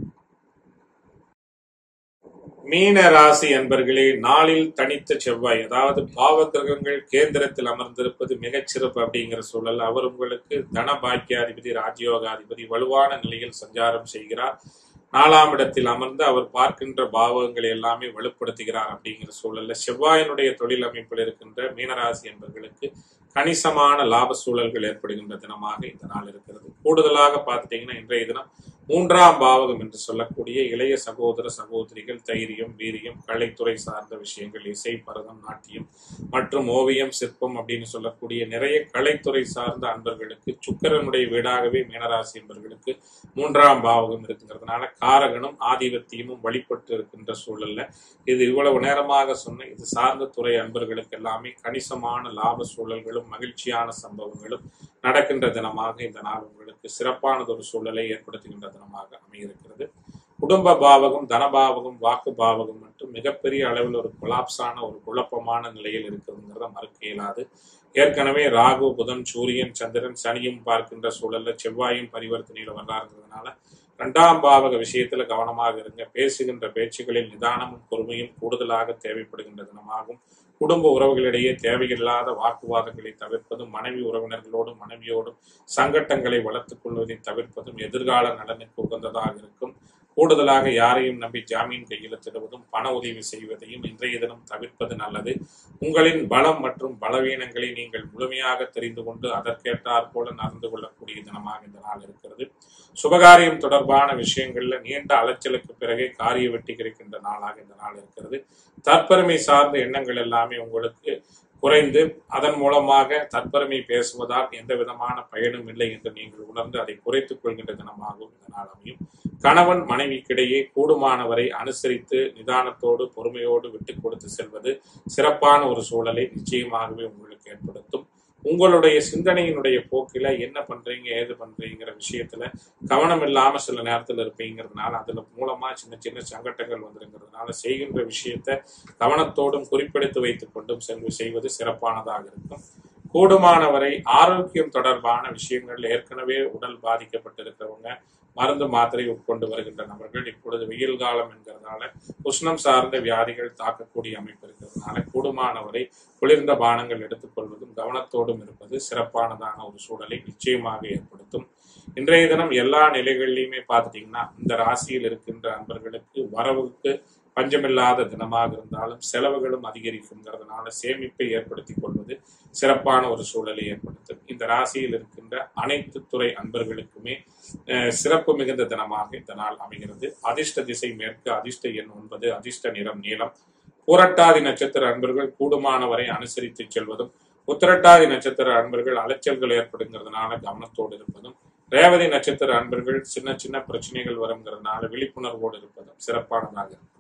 மீன ராசி அன்பர்களே, நாளில் தனித்த செவ்வாய், அதாவது பாவ கிரகங்கள் கேந்திரத்தில் அமர்ந்திருப்பது மிகச்சிறப்பு அப்படிங்கிற சூழல். அவர் உங்களுக்கு தன பாக்கியாதிபதி, ராஜயோகாதிபதி வலுவான நிலையில் சஞ்சாரம் செய்கிறார். 4ஆம் இடத்தில் அமர்ந்து அவர் பார்க்கின்ற பாவகங்களை எல்லாமே வலுப்படுத்துகிறார். அப்படிங்கிற சூழல்ல செவ்வாயினுடைய தொழில் அமைப்பில் இருக்கின்ற மீனராசி என்பவர்களுக்கு கணிசமான லாப சூழல்கள் ஏற்படுகின்ற தினமாக இந்த நாள் இருக்கிறது. கூடுதலாக பார்த்துட்டீங்கன்னா இன்றைய தினம் 3ஆம் பாவகம் என்று சொல்லக்கூடிய இளைய சகோதர சகோதரிகள் தைரியம், வீரியம், கலைத்துறை சார்ந்த விஷயங்கள், இசை, பரதம், நாட்டியம் மற்றும் ஓவியம், சிற்பம் அப்படின்னு சொல்லக்கூடிய நிறைய கலைத்துறை சார்ந்த அன்பர்களுக்கு சுக்கிரனுடைய வீடாகவே மீனராசி என்பவர்களுக்கு 3ஆம் பாவகம் இருக்குங்கிறதுனால காரகனும் ஆதிபத்தியமும் வழிபட்டு இருக்கின்ற சூழல்ல இது இவ்வளவு நேரமாக சொன்ன இது சார்ந்த துறை அன்பர்களுக்கு எல்லாமே கணிசமான லாப சூழல்களும் மகிழ்ச்சியான சம்பவங்களும் நடக்கின்ற தினமாக இந்த நாள் உங்களுக்கு சிறப்பானது ஒரு சூழலை ஏற்படுத்துகின்ற தினமாக அமைகிறது. குடும்ப பாவகம், தனபாவகம், வாக்கு பாவகம் மற்றும் மிகப்பெரிய அளவில் ஒரு கொலாப்ஸான ஒரு குழப்பமான நிலையில் இருக்குதுங்கிறத மறுக்க இயலாது. ஏற்கனவே ராகு, புதன், சூரியன், சந்திரன், சனியும் பார்க்கின்ற சூழல்ல செவ்வாயும் பரிவர்த்தனையில வர்றாருங்கிறதுனால 2ஆம் பாவக விஷயத்துல கவனமாக இருங்க. பேசுகின்ற பேச்சுகளில் நிதானமும் பொறுமையும் கூடுதலாக தேவைப்படுகின்ற தினமாகும். குடும்ப உறவுகளிடையே தேவையில்லாத வாக்குவாதங்களை தவிர்ப்பதும், மனைவி உறவினர்களோடும் மனைவியோடும் சங்கட்டங்களை வளர்த்துக் கொள்வதை தவிர்ப்பதும் எதிர்கால நலனுக்கு உகந்ததாக இருக்கும். கூடுதலாக யாரையும் நம்பி ஜாமீன் கையெழுத்திடுவதும் பண உதவி செய்வதையும் இன்றைய தினம் தவிர்ப்பது நல்லது. உங்களின் பலம் மற்றும் பலவீனங்களை நீங்கள் முழுமையாக தெரிந்து கொண்டு அதற்கேற்றாற் போல நடந்து கொள்ளக்கூடிய தினமாக இந்த நாள் இருக்கிறது. சுபகாரியம் தொடர்பான விஷயங்கள்ல நீண்ட அலைச்சலுக்கு பிறகே காரிய வெற்றி கிடைக்கின்ற நாளாக இந்த நாள் இருக்கிறது. தற்பெருமை சார்ந்த எண்ணங்கள் எல்லாமே உங்களுக்கு குறைந்து அதன் மூலமாக தற்பெருமை பேசுவதால் எந்த விதமான பயனும் இல்லை என்று நீங்கள் உணர்ந்து அதை குறைத்துக் கொள்கின்ற தினமாகவும் இந்த நாள் அமையும். கணவன் மனைவிக்கிடையே கூடுமானவரை அனுசரித்து நிதானத்தோடு பொறுமையோடு விட்டுக் கொடுத்து செல்வது சிறப்பான ஒரு சூழலை நிச்சயமாகவே உங்களுக்கு ஏற்படுத்தும். உங்களுடைய சிந்தனையினுடைய போக்கில என்ன பண்றீங்க ஏது பண்றீங்கிற விஷயத்துல கவனம் இல்லாம சில நேரத்துல இருப்பீங்கிறதுனால அதுல மூலமா சின்ன சின்ன சங்கட்டங்கள் வந்துருங்கிறதுனால செய்கின்ற விஷயத்த கவனத்தோடும் குறிப்பெடுத்து வைத்துக் கொண்டும் செய்வது சிறப்பானதாக இருக்கும். கூடுமானவரை ஆரோக்கியம் தொடர்பான விஷயங்கள் ஏற்கனவே உடல் பாதிக்கப்பட்டிருக்கிறவங்க மருந்து மாத்திரை உட்கொண்டு வருகின்ற நபர்கள் இப்பொழுது வெயில் காலம் என்கிறதுனால உஷ்ணம் சார்ந்த வியாதிகள் தாக்கக்கூடிய அமைப்பு இருக்கிறதுனால கூடுமானவரை குளிர்ந்த பானங்கள் எடுத்துக்கொள்வதும் கவனத்தோடும் இருப்பது சிறப்பானதான ஒரு சூழலை நிச்சயமாக ஏற்படுத்தும். இன்றைய தினம் எல்லா நிலைகளிலுமே பார்த்துட்டீங்கன்னா இந்த ராசியில் இருக்கின்ற அன்பர்களுக்கு வரவுக்கு பஞ்சமில்லாத தினமாக இருந்தாலும் செலவுகளும் அதிகரிக்குங்கிறதுனால சேமிப்பை ஏற்படுத்திக் கொள்வது சிறப்பான ஒரு சூழலை ஏற்படுத்தும். இந்த ராசியில் இருக்கின்ற அனைத்து துறை அன்பர்களுக்குமே சிறப்பு மிகுந்த தினமாக இந்த நாள் அமைகிறது. அதிர்ஷ்ட திசை மேற்கு, அதிர்ஷ்ட எண் 9, அதிர்ஷ்ட நிறம் நீலம். புரட்டாதி நட்சத்திர அன்பர்கள் கூடுமானவரை அனுசரித்து செல்வதும், உத்திரட்டாதி நட்சத்திர அன்பர்கள் அலைச்சல்கள் ஏற்படுங்கிறதுனால கவனத்தோடு இருப்பதும், ரேவதி நட்சத்திர அன்பர்கள் சின்ன சின்ன பிரச்சனைகள் வருங்கிறதுனால விழிப்புணர்வோடு இருப்பதும் சிறப்பானதாக இருக்கும்.